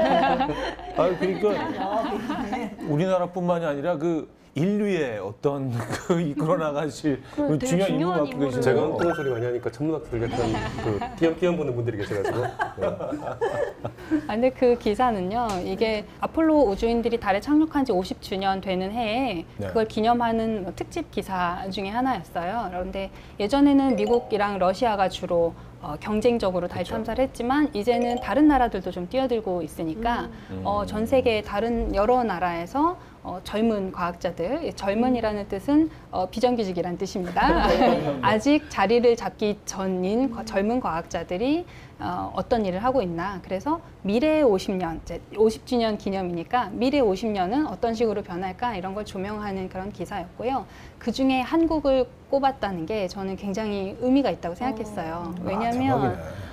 그러니까 우리나라뿐만이 아니라 그 인류의 어떤 그 이끌어 나가실 되게 중요한 임무 중요한 갖고 임무를. 계시네요. 제가 엉뚱한 소리 많이 하니까 천문학들 같은 그 띄엄띄엄 보는 분들이 계셔가지고 네. 근데 그 기사는요, 이게 아폴로 우주인들이 달에 착륙한 지 50주년 되는 해에 네. 그걸 기념하는 뭐 특집 기사 중에 하나였어요. 그런데 예전에는 미국이랑 러시아가 주로 경쟁적으로 달 탐사를 했지만 이제는 다른 나라들도 좀 뛰어들고 있으니까 전 세계 다른 여러 나라에서 젊은 과학자들, 젊은이라는 뜻은 비정규직이라는 뜻입니다. 아직 자리를 잡기 전인 젊은 과학자들이 어떤 일을 하고 있나. 그래서 미래의 50년, 이제 50주년 기념이니까 미래 50년은 어떤 식으로 변할까 이런 걸 조명하는 그런 기사였고요. 그중에 한국을 꼽았다는 게 저는 굉장히 의미가 있다고 생각했어요. 왜냐하면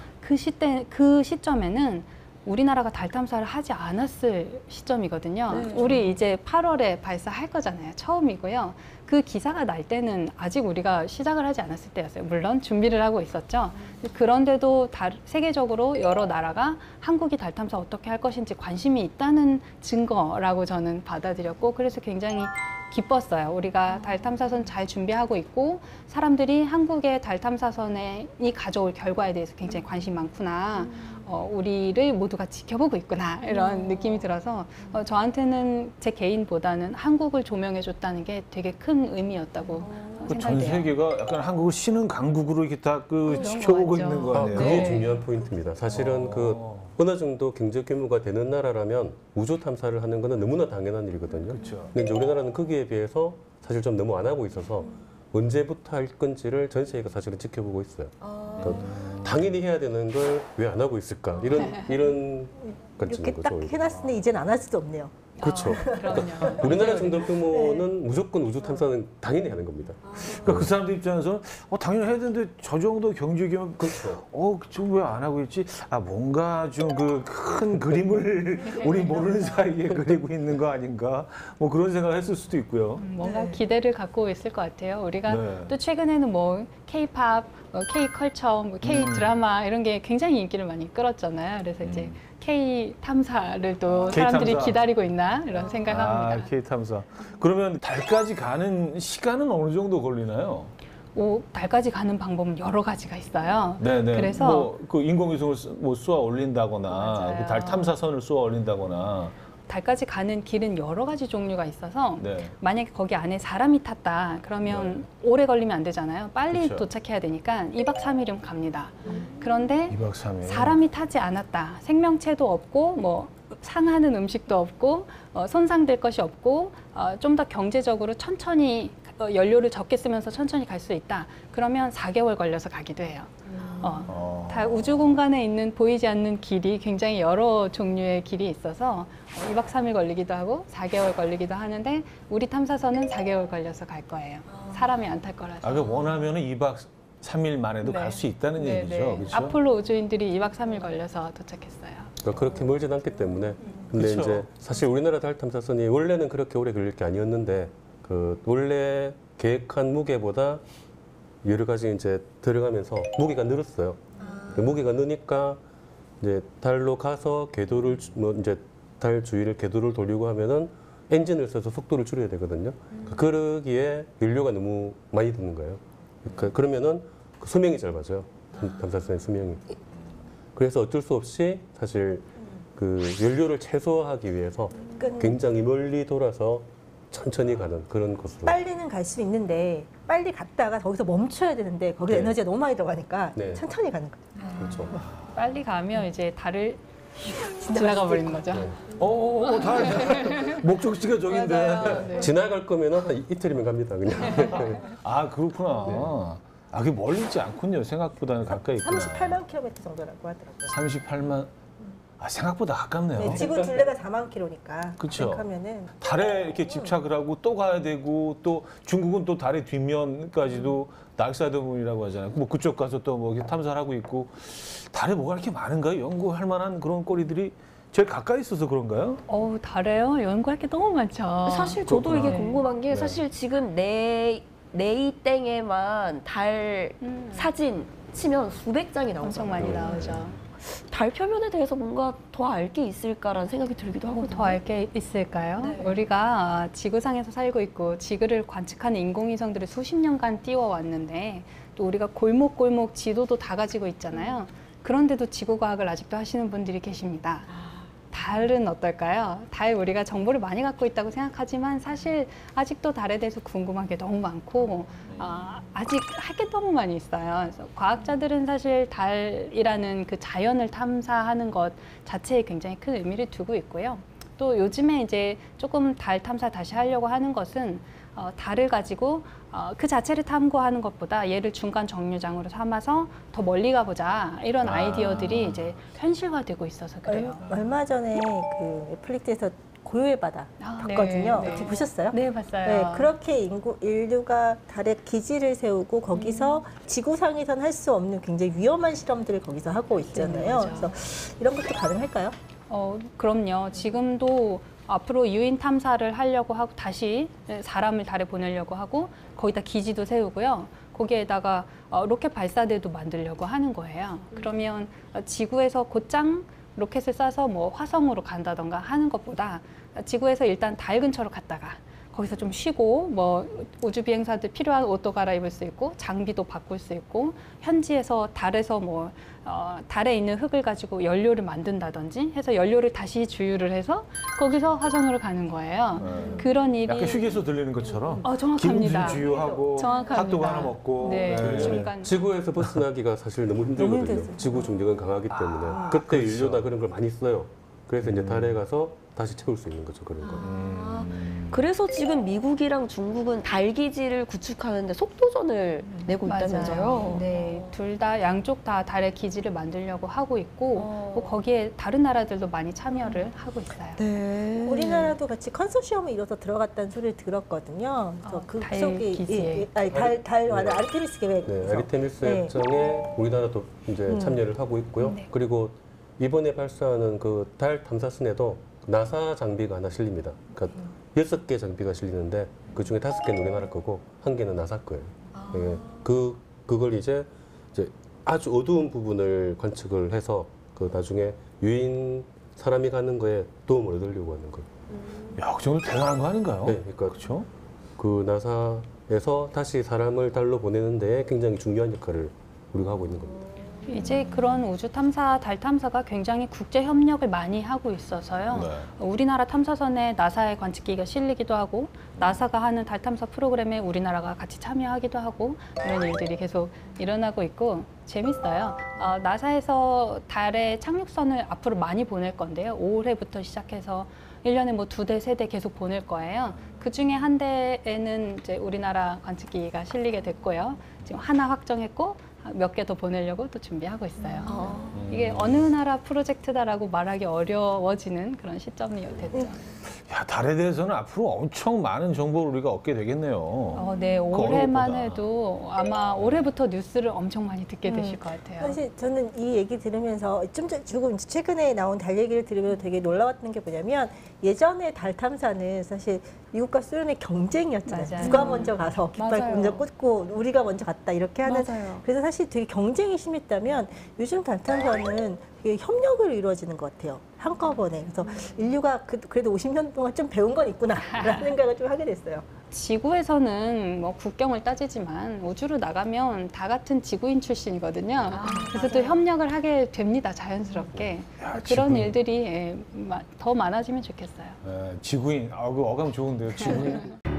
그 시점에는 우리나라가 달 탐사를 하지 않았을 시점이거든요. 우리 이제 8월에 발사할 거잖아요. 처음이고요. 그 기사가 날 때는 아직 우리가 시작을 하지 않았을 때였어요. 물론 준비를 하고 있었죠. 그런데도 세계적으로 여러 나라가 한국이 달 탐사 어떻게 할 것인지 관심이 있다는 증거라고 저는 받아들였고, 그래서 굉장히 기뻤어요. 우리가 달 탐사선 잘 준비하고 있고 사람들이 한국의 달 탐사선이 가져올 결과에 대해서 굉장히 관심이 많구나. 우리를 모두가 지켜보고 있구나 이런 느낌이 들어서 저한테는 제 개인보다는 한국을 조명해줬다는 게 되게 큰 의미였다고 전 생각돼요. 세계가 약간 한국을 신흥 강국으로 이렇게 다 지켜보고 거죠. 있는 거 아니에요? 그게 중요한 포인트입니다. 사실은 그 어느 정도 경제 규모가 되는 나라라면 우주 탐사를 하는 거는 너무나 당연한 일이거든요. 그렇죠. 근데 이제 우리나라는 거기에 비해서 사실 좀 너무 안 하고 있어서 언제부터 할 건지를 전 세계가 사실은 지켜보고 있어요. 그러니까 당연히 해야 되는 걸 왜 안 하고 있을까? 이런 관점인 이렇게 딱 거죠. 해놨으니 이제는 안 할 수도 없네요. 그렇죠. 그럼요. 우리나라 정도 규모는 무조건 우주 탐사는 당연히 하는 겁니다. 그러니까 그 사람들 입장에서는 당연히 해야 되는데 저 정도 경제기면 좀 왜 안 하고 있지? 뭔가 좀 그 큰 그림을 우리 모르는 사이에 그리고 있는 거 아닌가? 뭐 그런 생각을 했을 수도 있고요. 뭔가 기대를 갖고 있을 것 같아요. 우리가 네. 또 최근에는 뭐 K-팝, K-컬처, K-드라마 이런 게 굉장히 인기를 많이 끌었잖아요. 그래서 이제 K-탐사를 또 사람들이 K-탐사. 기다리고 있나 이런 생각합니다. K-탐사. 그러면 달까지 가는 시간은 어느 정도 걸리나요? 달까지 가는 방법은 여러 가지가 있어요. 네네. 그래서 그 인공위성을 쏘아 올린다거나 맞아요. 그 달 탐사선을 쏘아 올린다거나. 달까지 가는 길은 여러 가지 종류가 있어서 네. 만약에 거기 안에 사람이 탔다 그러면 오래 걸리면 안 되잖아요. 빨리 그쵸. 도착해야 되니까 2박 3일이면 갑니다. 그런데 2박 3일. 사람이 타지 않았다. 생명체도 없고 뭐 상하는 음식도 없고 손상될 것이 없고 좀 더 경제적으로 천천히 연료를 적게 쓰면서 천천히 갈 수 있다. 그러면 4개월 걸려서 가기도 해요. 다 우주 공간에 있는 보이지 않는 길이 굉장히 여러 종류의 길이 있어서 2박 3일 걸리기도 하고 4개월 걸리기도 하는데 우리 탐사선은 4개월 걸려서 갈 거예요. 사람이 안 탈 거라서. 그 원하면은 2박 3일 만에도 네. 갈 수 있다는 네, 얘기죠. 네. 그렇죠? 아폴로 우주인들이 2박 3일 걸려서 도착했어요. 그러니까 그렇게 멀진 않기 때문에. 근데 그쵸. 이제 사실 우리나라 달 탐사선이 원래는 그렇게 오래 걸릴 게 아니었는데 그 원래 계획한 무게보다 여러 가지 이제 들어가면서 무게가 늘었어요. 무게가 느니까 이제 달로 가서 궤도를 이제 달 주위를 궤도를 돌리고 하면은 엔진을 써서 속도를 줄여야 되거든요. 그러기에 연료가 너무 많이 드는 거예요. 그러면은 그 수명이 짧아져요. 탐사선의 수명이. 그래서 어쩔 수 없이 사실 그 연료를 최소화하기 위해서 굉장히 멀리 돌아서 천천히 가는 그런 곳으로. 빨리는 갈 수 있는데 빨리 갔다가 거기서 멈춰야 되는데 거기에 네. 에너지가 너무 많이 들어가니까 네. 천천히 가는 거예요. 그렇죠. 빨리 가면 이제 달을 지나가 버리는 거죠. 네. 다 목적지가 저긴데. 네. 지나갈 거면은 한 이틀이면 갑니다, 그냥. 그렇구나. 그게 멀리 있지 않군요. 생각보다는 가까이 있구나. 38만 킬로미터 정도라고 하더라고요. 38만. 생각보다 가깝네요. 네, 지구 둘레가 4만 킬로니까 그쵸. 하면은 달에 이렇게 집착을 하고 또 가야 되고 또 중국은 또 달의 뒷면까지도 나익사드문이라고 하잖아요. 뭐 그쪽 가서 또 뭐 탐사를 하고 있고 달에 뭐가 이렇게 많은가요? 연구할 만한 그런 거리들이 제일 가까이 있어서 그런가요? 달에요? 연구할 게 너무 많죠. 사실 저도 그렇구나. 이게 궁금한 게 네. 사실 지금 네이땡에만 달 사진 치면 수백 장이 엄청 나오잖아요. 많이 나오죠. 달 표면에 대해서 뭔가 더 알 게 있을까라는 생각이 들기도 하거든요. 더 알 게 있을까요? 네. 우리가 지구상에서 살고 있고 지구를 관측하는 인공위성들을 수십 년간 띄워왔는데 또 우리가 골목골목 지도도 다 가지고 있잖아요. 그런데도 지구과학을 아직도 하시는 분들이 계십니다. 달은 어떨까요? 달 우리가 정보를 많이 갖고 있다고 생각하지만 사실 아직도 달에 대해서 궁금한 게 너무 많고 아직 할 게 너무 많이 있어요. 그래서 과학자들은 사실 달이라는 그 자연을 탐사하는 것 자체에 굉장히 큰 의미를 두고 있고요. 또 요즘에 이제 조금 달 탐사 다시 하려고 하는 것은 달을 가지고 그 자체를 탐구하는 것보다 얘를 중간 정류장으로 삼아서 더 멀리 가보자 이런 아이디어들이 이제 현실화되고 있어서 그래요. 얼마 전에 그 넷플릭스에서 고요의 바다 아, 봤거든요. 네, 네. 혹시 보셨어요? 네, 봤어요. 네, 그렇게 인류가 달에 기지를 세우고 거기서 지구상에선 할 수 없는 굉장히 위험한 실험들을 거기서 하고 있잖아요. 맞아. 그래서 이런 것도 가능할까요? 그럼요. 지금도 앞으로 유인 탐사를 하려고 하고 다시 사람을 달에 보내려고 하고 거기다 기지도 세우고요. 거기에다가 로켓 발사대도 만들려고 하는 거예요. 그러면 지구에서 곧장 로켓을 쏴서 뭐 화성으로 간다던가 하는 것보다 지구에서 일단 달 근처로 갔다가 거기서 좀 쉬고 뭐 우주 비행사들 필요한 옷도 갈아입을 수 있고 장비도 바꿀 수 있고 현지에서 달에서 뭐 달에 있는 흙을 가지고 연료를 만든다든지 해서 연료를 다시 주유를 해서 거기서 화성으로 가는 거예요. 그런 일이 약간 휴게소 들리는 것처럼 정확합니다. 기분 주유하고 정확합니다. 핫도그 하나 먹고. 네. 네. 중간. 지구에서 벗어나기가 사실 너무 힘들었어요. 힘들거든요. 지구 중력은 강하기 때문에. 그때 그렇죠. 인류나 그런 걸 많이 써요. 그래서 이제 달에 가서 다시 채울 수 있는 거죠, 그런 거. 그래서 지금 미국이랑 중국은 달 기지를 구축하는데 속도전을 내고 있다면서요? 네, 둘 다 양쪽 다 달에 기지를 만들려고 하고 있고 뭐 거기에 다른 나라들도 많이 참여를 하고 있어요. 네. 우리나라도 같이 컨소시엄을 이뤄서 들어갔다는 소리를 들었거든요. 그래서 그 달 속에 기지에. 아르테미스 계획. 네, 아리테미스 네. 협정에 우리나라도 이제 참여를 하고 있고요. 네. 그리고 이번에 발사하는 그 달 탐사선에도 나사 장비가 하나 실립니다. 그러니까 6개 장비가 실리는데 그 중에 5개는 우리나라 거고 1개는 나사 거예요. 예, 그걸 이제 아주 어두운 부분을 관측을 해서 그 나중에 유인 사람이 가는 거에 도움을 얻으려고 하는 거예요. 야, 그 정도 대단한 거 아닌가요? 네, 그러니까 그렇죠. 그 나사에서 다시 사람을 달로 보내는 데 굉장히 중요한 역할을 우리가 하고 있는 겁니다. 이제 그런 우주 탐사, 달 탐사가 굉장히 국제 협력을 많이 하고 있어서요. 네. 우리나라 탐사선에 나사의 관측기가 실리기도 하고 나사가 하는 달 탐사 프로그램에 우리나라가 같이 참여하기도 하고 이런 일들이 계속 일어나고 있고 재밌어요. 나사에서 달에 착륙선을 앞으로 많이 보낼 건데요. 올해부터 시작해서 1년에 뭐 2대, 3대 계속 보낼 거예요. 그 중에 한 대에는 이제 우리나라 관측기가 실리게 됐고요. 지금 하나 확정했고 몇 개 더 보내려고 또 준비하고 있어요. 이게 어느 나라 프로젝트다라고 말하기 어려워지는 그런 시점이 됐죠. 야, 달에 대해서는 앞으로 엄청 많은 정보를 우리가 얻게 되겠네요. 네, 그 올해만 어려움보다. 해도 아마 올해부터 뉴스를 엄청 많이 듣게 되실 것 같아요. 사실 저는 이 얘기 들으면서 조금 최근에 나온 달 얘기를 들으면서 되게 놀라웠던 게 뭐냐면 예전에 달 탐사는 사실 미국과 소련의 경쟁이었잖아요. 맞아요. 누가 먼저 가서 깃발 맞아요. 먼저 꽂고 우리가 먼저 갔다 이렇게 하는. 맞아요. 그래서 사실 되게 경쟁이 심했다면 요즘 달 탐사는 되게 협력으로 이루어지는 것 같아요. 한꺼번에. 그래서 인류가 그래도 50년 동안 좀 배운 건 있구나라는 생각을 좀 하게 됐어요. 지구에서는 뭐 국경을 따지지만 우주로 나가면 다 같은 지구인 출신이거든요. 그래서 또 협력을 하게 됩니다, 자연스럽게. 야, 그런 지구인. 일들이 더 많아지면 좋겠어요. 지구인, 그 어감 좋은데요, 지구인.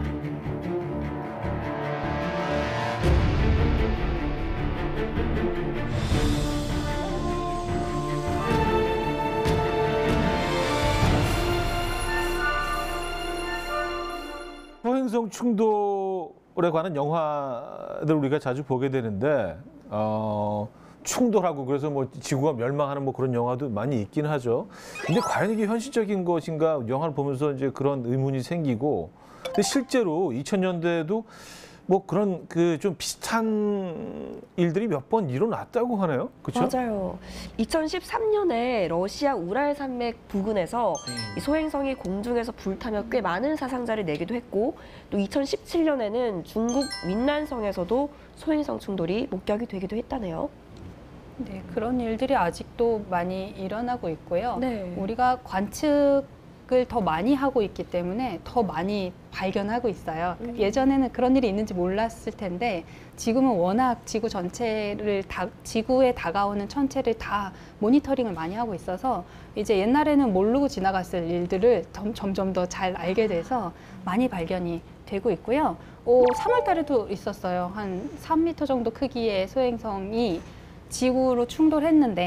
소행성 충돌에 관한 영화들 우리가 자주 보게 되는데 충돌하고 그래서 뭐 지구가 멸망하는 뭐 그런 영화도 많이 있긴 하죠. 근데 과연 이게 현실적인 것인가 영화를 보면서 이제 그런 의문이 생기고 근데 실제로 2000년대에도 뭐 그런 그 좀 비슷한 일들이 몇 번 일어났다고 하네요. 그렇죠? 맞아요. 2013년에 러시아 우랄 산맥 부근에서 이 소행성이 공중에서 불타며 꽤 많은 사상자를 내기도 했고 또 2017년에는 중국 윈난성에서도 소행성 충돌이 목격이 되기도 했다네요. 네, 그런 일들이 아직도 많이 일어나고 있고요. 네. 우리가 관측을 더 많이 하고 있기 때문에 더 많이 발견하고 있어요. 예전에는 그런 일이 있는지 몰랐을 텐데 지금은 워낙 지구 전체를 지구에 다가오는 천체를 다 모니터링을 많이 하고 있어서 이제 옛날에는 모르고 지나갔을 일들을 점점 더 잘 알게 돼서 많이 발견이 되고 있고요. 3월 달에도 있었어요. 한 3m 정도 크기의 소행성이 지구로 충돌했는데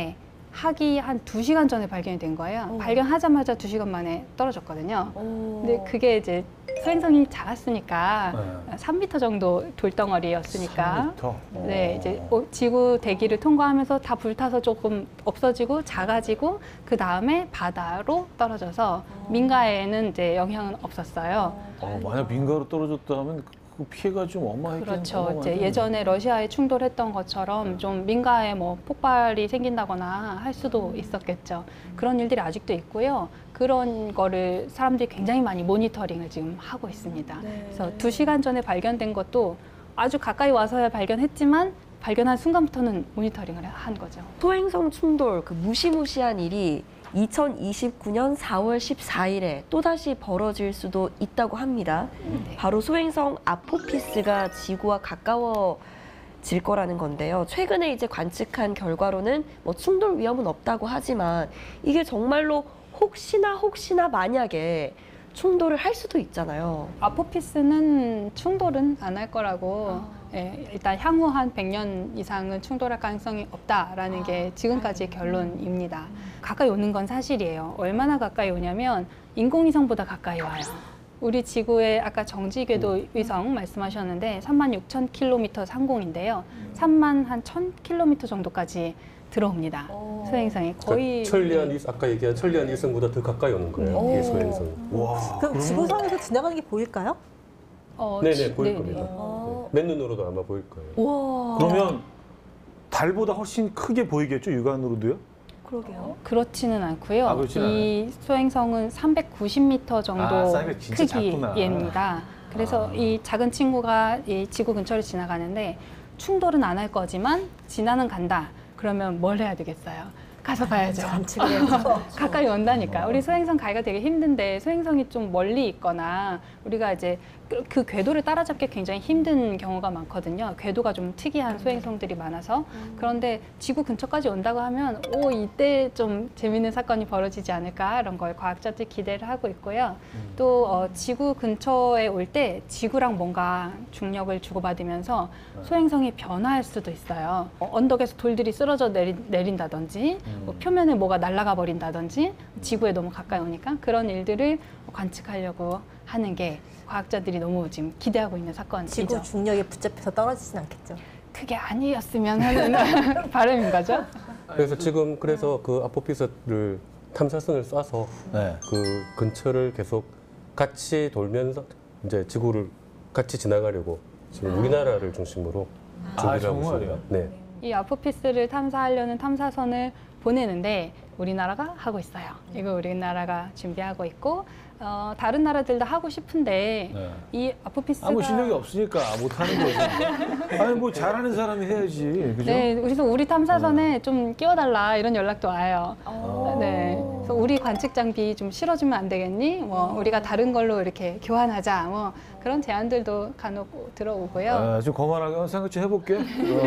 하기 한 2시간 전에 발견이 된 거예요. 발견하자마자 2시간 만에 떨어졌거든요. 근데 그게 이제 소행성이 작았으니까 3m 정도 돌덩어리였으니까 3m? 네, 이제 지구 대기를 통과하면서 다 불타서 조금 없어지고 작아지고 그 다음에 바다로 떨어져서 민가에는 이제 영향은 없었어요. 만약 민가로 떨어졌다면 그 피해가 좀 어마하겠네요. 그렇죠. 이제 예전에 러시아에 충돌했던 것처럼 좀 민가에 뭐 폭발이 생긴다거나 할 수도 있었겠죠. 그런 일들이 아직도 있고요. 그런 거를 사람들이 굉장히 많이 모니터링을 지금 하고 있습니다. 그래서 2시간 전에 발견된 것도 아주 가까이 와서야 발견했지만 발견한 순간부터는 모니터링을 한 거죠. 소행성 충돌, 그 무시무시한 일이 2029년 4월 14일에 또다시 벌어질 수도 있다고 합니다. 바로 소행성 아포피스가 지구와 가까워질 거라는 건데요. 최근에 이제 관측한 결과로는 뭐 충돌 위험은 없다고 하지만 이게 정말로 혹시나 만약에 충돌을 할 수도 있잖아요. 아포피스는 충돌은 안 할 거라고 예, 일단 향후 한 100년 이상은 충돌할 가능성이 없다라는 게 지금까지의 결론입니다. 가까이 오는 건 사실이에요. 얼마나 가까이 오냐면 인공위성보다 가까이 와요. 우리 지구의 아까 정지궤도 위성 말씀하셨는데 36,000km 상공인데요. 31,000km 정도까지 들어옵니다. 소행성이 거의 아까 얘기한 천리안 일성보다 더 가까이 오는 거예요. 이 소행성. 와. 그럼 지구상에서 지나가는 게 보일까요? 네네 보일 네네. 겁니다. 맨눈으로도 아마 보일 거예요. 와, 그러면 달보다 훨씬 크게 보이겠죠? 육안으로도요? 그러게요. 그렇지는 않고요. 그렇지는 이 소행성은 390m 정도 사이즈가 진짜 작구나. 크기입니다. 그래서 이 작은 친구가 이 지구 근처를 지나가는데 충돌은 안 할 거지만 지나는 간다. 그러면 뭘 해야 되겠어요? 가서 봐야죠. 가까이 온다니까. 우리 소행성 가기가 되게 힘든데 소행성이 좀 멀리 있거나 우리가 이제 그 궤도를 따라잡기 굉장히 힘든 경우가 많거든요. 궤도가 좀 특이한 소행성들이 많아서. 그런데 지구 근처까지 온다고 하면 이때 좀 재밌는 사건이 벌어지지 않을까 이런 걸 과학자들이 기대를 하고 있고요. 또 지구 근처에 올 때 지구랑 뭔가 중력을 주고받으면서 소행성이 변화할 수도 있어요. 언덕에서 돌들이 쓰러져 내린다든지 뭐 표면에 뭐가 날아가 버린다든지 지구에 너무 가까이 오니까 그런 일들을 관측하려고 하는 게 과학자들이 너무 지금 기대하고 있는 사건이죠. 지구 중력에 붙잡혀서 떨어지진 않겠죠. 그게 아니었으면 하는 바람인 거죠. 그래서 지금 그 아포피스를 탐사선을 쏴서 네. 그 근처를 계속 같이 돌면서 이제 지구를 같이 지나가려고 지금 우리나라를 중심으로 준비를 하고 정말요? 있습니다. 네. 이 아포피스를 탐사하려는 탐사선을 보내는데 우리나라가 하고 있어요. 이거 우리나라가 준비하고 있고 다른 나라들도 하고 싶은데 네. 이 아포피스가 뭐 실력이 없으니까 못하는 거죠. 아니 뭐 잘하는 사람이 해야지. 그죠? 네, 그래서 우리 탐사선에 좀 끼워달라 이런 연락도 와요. 네, 그래서 우리 관측 장비 좀 실어주면 안 되겠니? 뭐 우리가 다른 걸로 이렇게 교환하자. 뭐 그런 제안들도 간혹 들어오고요. 좀 거만하게 생각 좀 해볼게.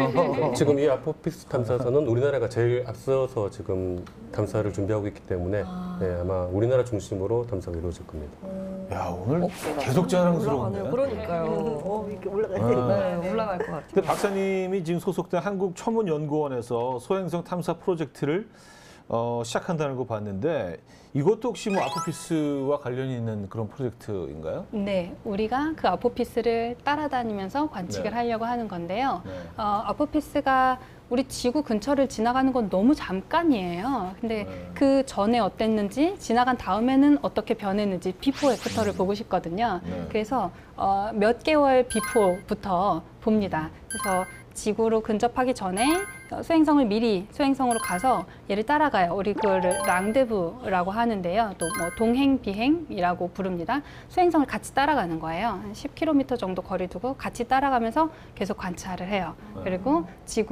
지금 이 아포피스 탐사선은 우리나라가 제일 앞서서 지금 탐사를 준비하고 있기 때문에 네, 아마 우리나라 중심으로 탐사가 이루어질 겁니다. 야 오늘 계속 자랑스러운데. 올라가네요. 그러니까요. 이렇게 올라가야 네, 올라갈 것 같아요. 근데 박사님이 지금 소속된 한국천문연구원에서 소행성 탐사 프로젝트를 시작한다는 거 봤는데 이것도 혹시 뭐 아포피스와 관련이 있는 그런 프로젝트인가요? 네, 우리가 그 아포피스를 따라다니면서 관측을 네. 하려고 하는 건데요. 네. 아포피스가 우리 지구 근처를 지나가는 건 너무 잠깐이에요. 근데 네. 그 전에 어땠는지, 지나간 다음에는 어떻게 변했는지 비포 애프터를 보고 싶거든요. 네. 그래서 몇 개월 비포부터 봅니다. 그래서 지구로 근접하기 전에 소행성을 미리 소행성으로 가서 얘를 따라가요. 우리 그거를 랑데부라고 하는데요. 또 뭐 동행 비행이라고 부릅니다. 소행성을 같이 따라가는 거예요. 한 10km 정도 거리 두고 같이 따라가면서 계속 관찰을 해요. 그리고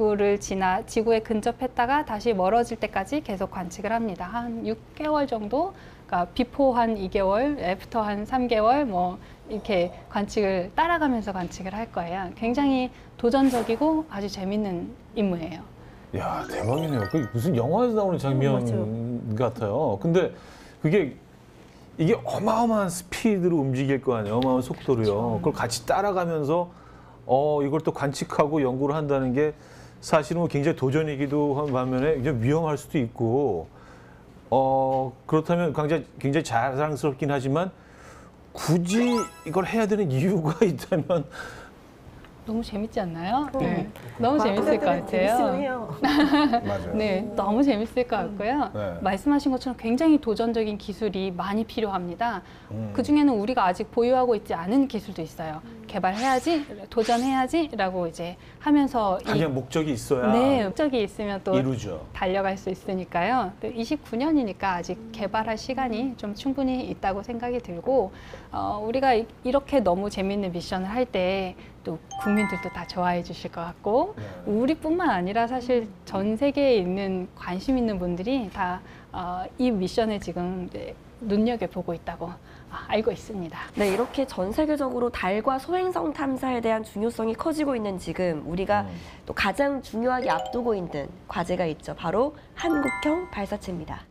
지구에 근접했다가 다시 멀어질 때까지 계속 관측을 합니다. 한 6개월 정도. 그러니까 비포 한 2개월, 애프터 한 3개월 뭐 이렇게 따라가면서 관측을 할 거예요. 굉장히 도전적이고 아주 재밌는 임무예요. 야 대박이네요. 그 무슨 영화에서 나오는 장면 같아요. 근데 이게 어마어마한 스피드로 움직일 거 아니에요. 어마어마한 속도로요. 그걸 같이 따라가면서 이걸 또 관측하고 연구를 한다는 게 사실은 뭐 굉장히 도전이기도 한 반면에 굉장히 위험할 수도 있고 그렇다면 굉장히 자랑스럽긴 하지만 굳이 이걸 해야 되는 이유가 있다면 너무 재밌지 않나요? 네. 너무 재밌을 것 같아요. 재밌으면 해요. 맞아요. 네, 너무 재밌을 것 같고요. 네. 말씀하신 것처럼 굉장히 도전적인 기술이 많이 필요합니다. 그중에는 우리가 아직 보유하고 있지 않은 기술도 있어요. 개발해야지, 도전해야지라고 이제 하면서 당연 목적이 있어야 네, 목적이 있으면 또 이루죠. 달려갈 수 있으니까요. 또 29년이니까 아직 개발할 시간이 좀 충분히 있다고 생각이 들고 우리가 이렇게 너무 재밌는 미션을 할 때 또 국민들도 다 좋아해 주실 것 같고 우리뿐만 아니라 사실 전 세계에 있는 관심 있는 분들이 다 이 미션을 지금 이제 눈여겨보고 있다고 알고 있습니다. 네, 이렇게 전 세계적으로 달과 소행성 탐사에 대한 중요성이 커지고 있는 지금 우리가 또 가장 중요하게 앞두고 있는 과제가 있죠. 바로 한국형 발사체입니다.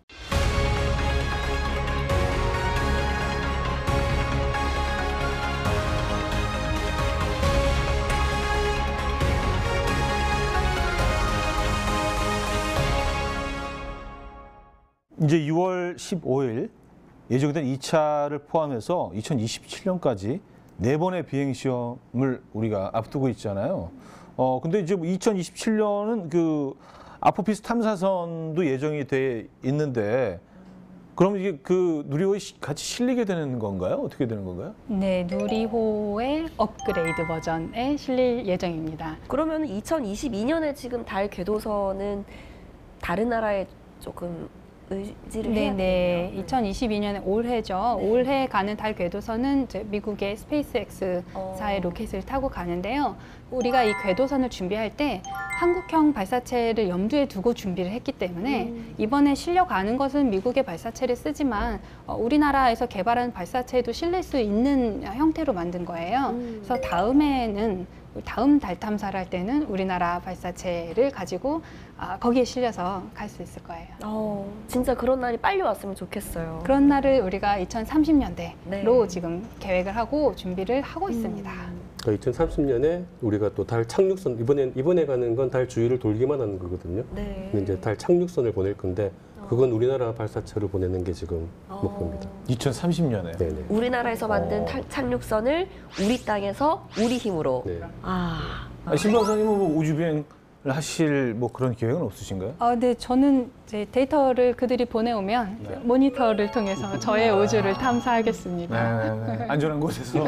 이제 6월 15일 예정된 2차를 포함해서 2027년까지 4번의 비행 시험을 우리가 앞두고 있잖아요. 근데 이제 2027년은 그 아포피스 탐사선도 예정이 돼 있는데 그럼 이게 그 누리호에 같이 실리게 되는 건가요? 어떻게 되는 건가요? 네, 누리호의 업그레이드 버전에 실릴 예정입니다. 그러면 2022년에 지금 달 궤도선은 다른 나라에 조금 의지를 해야 네, 되나요? 2022년에 올해죠. 네. 올해 가는 달 궤도선은 이제 미국의 스페이스X사의 로켓을 타고 가는데요. 우리가 이 궤도선을 준비할 때 한국형 발사체를 염두에 두고 준비를 했기 때문에 이번에 실려가는 것은 미국의 발사체를 쓰지만 우리나라에서 개발한 발사체에도 실릴 수 있는 형태로 만든 거예요. 그래서 다음 달 탐사를 할 때는 우리나라 발사체를 가지고 거기에 실려서 갈 수 있을 거예요. 진짜 그런 날이 빨리 왔으면 좋겠어요. 그런 날을 우리가 2030년대로 네. 지금 계획을 하고 준비를 하고 있습니다. 2030년에 우리가 또 달 착륙선 이번에 가는 건 달 주위를 돌기만 하는 거거든요. 네. 근데 이제 달 착륙선을 보낼 건데 그건 우리나라 발사체로 보내는 게 지금 목표입니다. 2030년에. 네네. 우리나라에서 만든 착륙선을 우리 땅에서 우리 힘으로. 네. 신 박사님은 뭐 우주비행을 하실 뭐 그런 계획은 없으신가요? 네, 저는 이제 데이터를 그들이 보내오면 모니터를 통해서 저의 우주를 탐사하겠습니다. 네. 안전한 곳에서.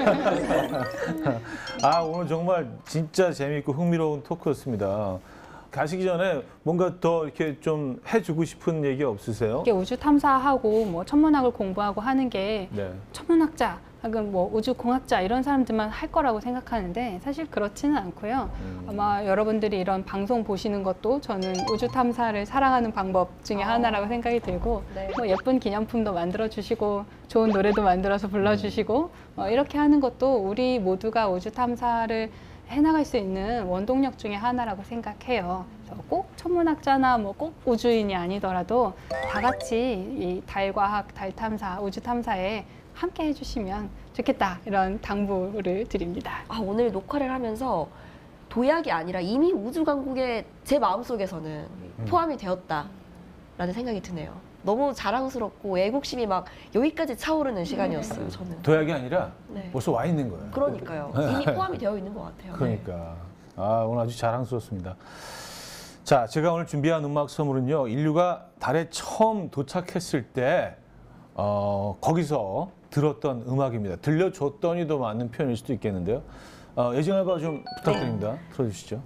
오늘 정말 진짜 재미있고 흥미로운 토크였습니다. 가시기 전에 뭔가 더 이렇게 좀 해주고 싶은 얘기 없으세요? 이렇게 우주 탐사하고 뭐 천문학을 공부하고 하는 게 네. 천문학자 혹은 뭐 우주공학자 이런 사람들만 할 거라고 생각하는데 사실 그렇지는 않고요. 아마 여러분들이 이런 방송 보시는 것도 저는 우주 탐사를 사랑하는 방법 중에 하나라고 생각이 들고 네. 뭐 예쁜 기념품도 만들어 주시고 좋은 노래도 만들어서 불러주시고 이렇게 하는 것도 우리 모두가 우주 탐사를 해나갈 수 있는 원동력 중에 하나라고 생각해요. 그래서 꼭 천문학자나 뭐 꼭 우주인이 아니더라도 다 같이 이 달과학, 달 탐사, 우주 탐사에 함께 해주시면 좋겠다 이런 당부를 드립니다. 오늘 녹화를 하면서 도약이 아니라 이미 우주 강국에 제 마음속에서는 포함이 되었다라는 생각이 드네요. 너무 자랑스럽고 애국심이 막 여기까지 차오르는 시간이었어요. 저는. 도약이 아니라 네. 벌써 와 있는 거예요. 그러니까요. 이미 포함이 되어 있는 것 같아요. 그러니까 오늘 아주 자랑스럽습니다. 자, 제가 오늘 준비한 음악 선물은요. 인류가 달에 처음 도착했을 때 거기서 들었던 음악입니다. 들려줬더니도 맞는 표현일 수도 있겠는데요. 예전 알바 좀 부탁드립니다. 틀어주시죠.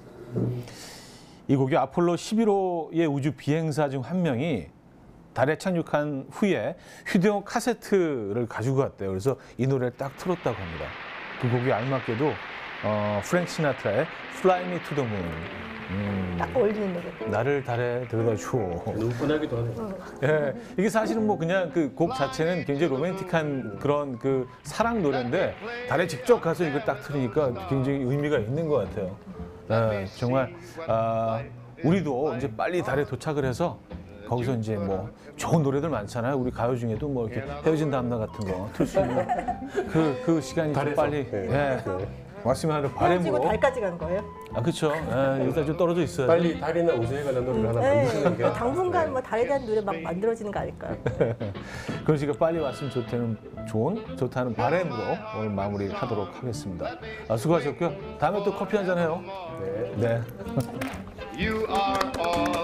이 곡이 아폴로 11호의 우주 비행사 중 한 명이 달에 착륙한 후에 휴대용 카세트를 가지고 갔대요. 그래서 이 노래를 딱 틀었다고 합니다. 그 곡이 알맞게도 프랭크 시나트라의 Fly Me to the Moon. 딱 어울리는 노래. 나를 달에 데려다 줘. 눈분하기도 하네요. 예, 이게 사실은 뭐 그냥 그 곡 자체는 굉장히 로맨틱한 그런 그 사랑 노래인데 달에 직접 가서 이걸 딱 틀으니까 굉장히 의미가 있는 것 같아요. 정말 우리도 이제 빨리 달에 도착을 해서 거기서 이제 뭐 좋은 노래들 많잖아요. 우리 가요 중에도 뭐 이렇게 헤어진 다음날 같은 거 틀 수 있는 그 시간이 좀 달에서. 빨리 네. 말씀이 하는 헤어지고 바람으로. 달까지 간 거예요? 아 그렇죠. 일단 좀 떨어져 있어요. 빨리 달이나 우주에 관한 노래를 하나 만드시는 게 네. 당분간 뭐 달에 대한 노래 막 만들어지는 거 아닐까요? 그런 식으로 빨리 왔으면 좋다는 바람으로 오늘 마무리하도록 하겠습니다. 수고하셨고요. 다음에 또 커피 한잔 해요. 네. 네. You are all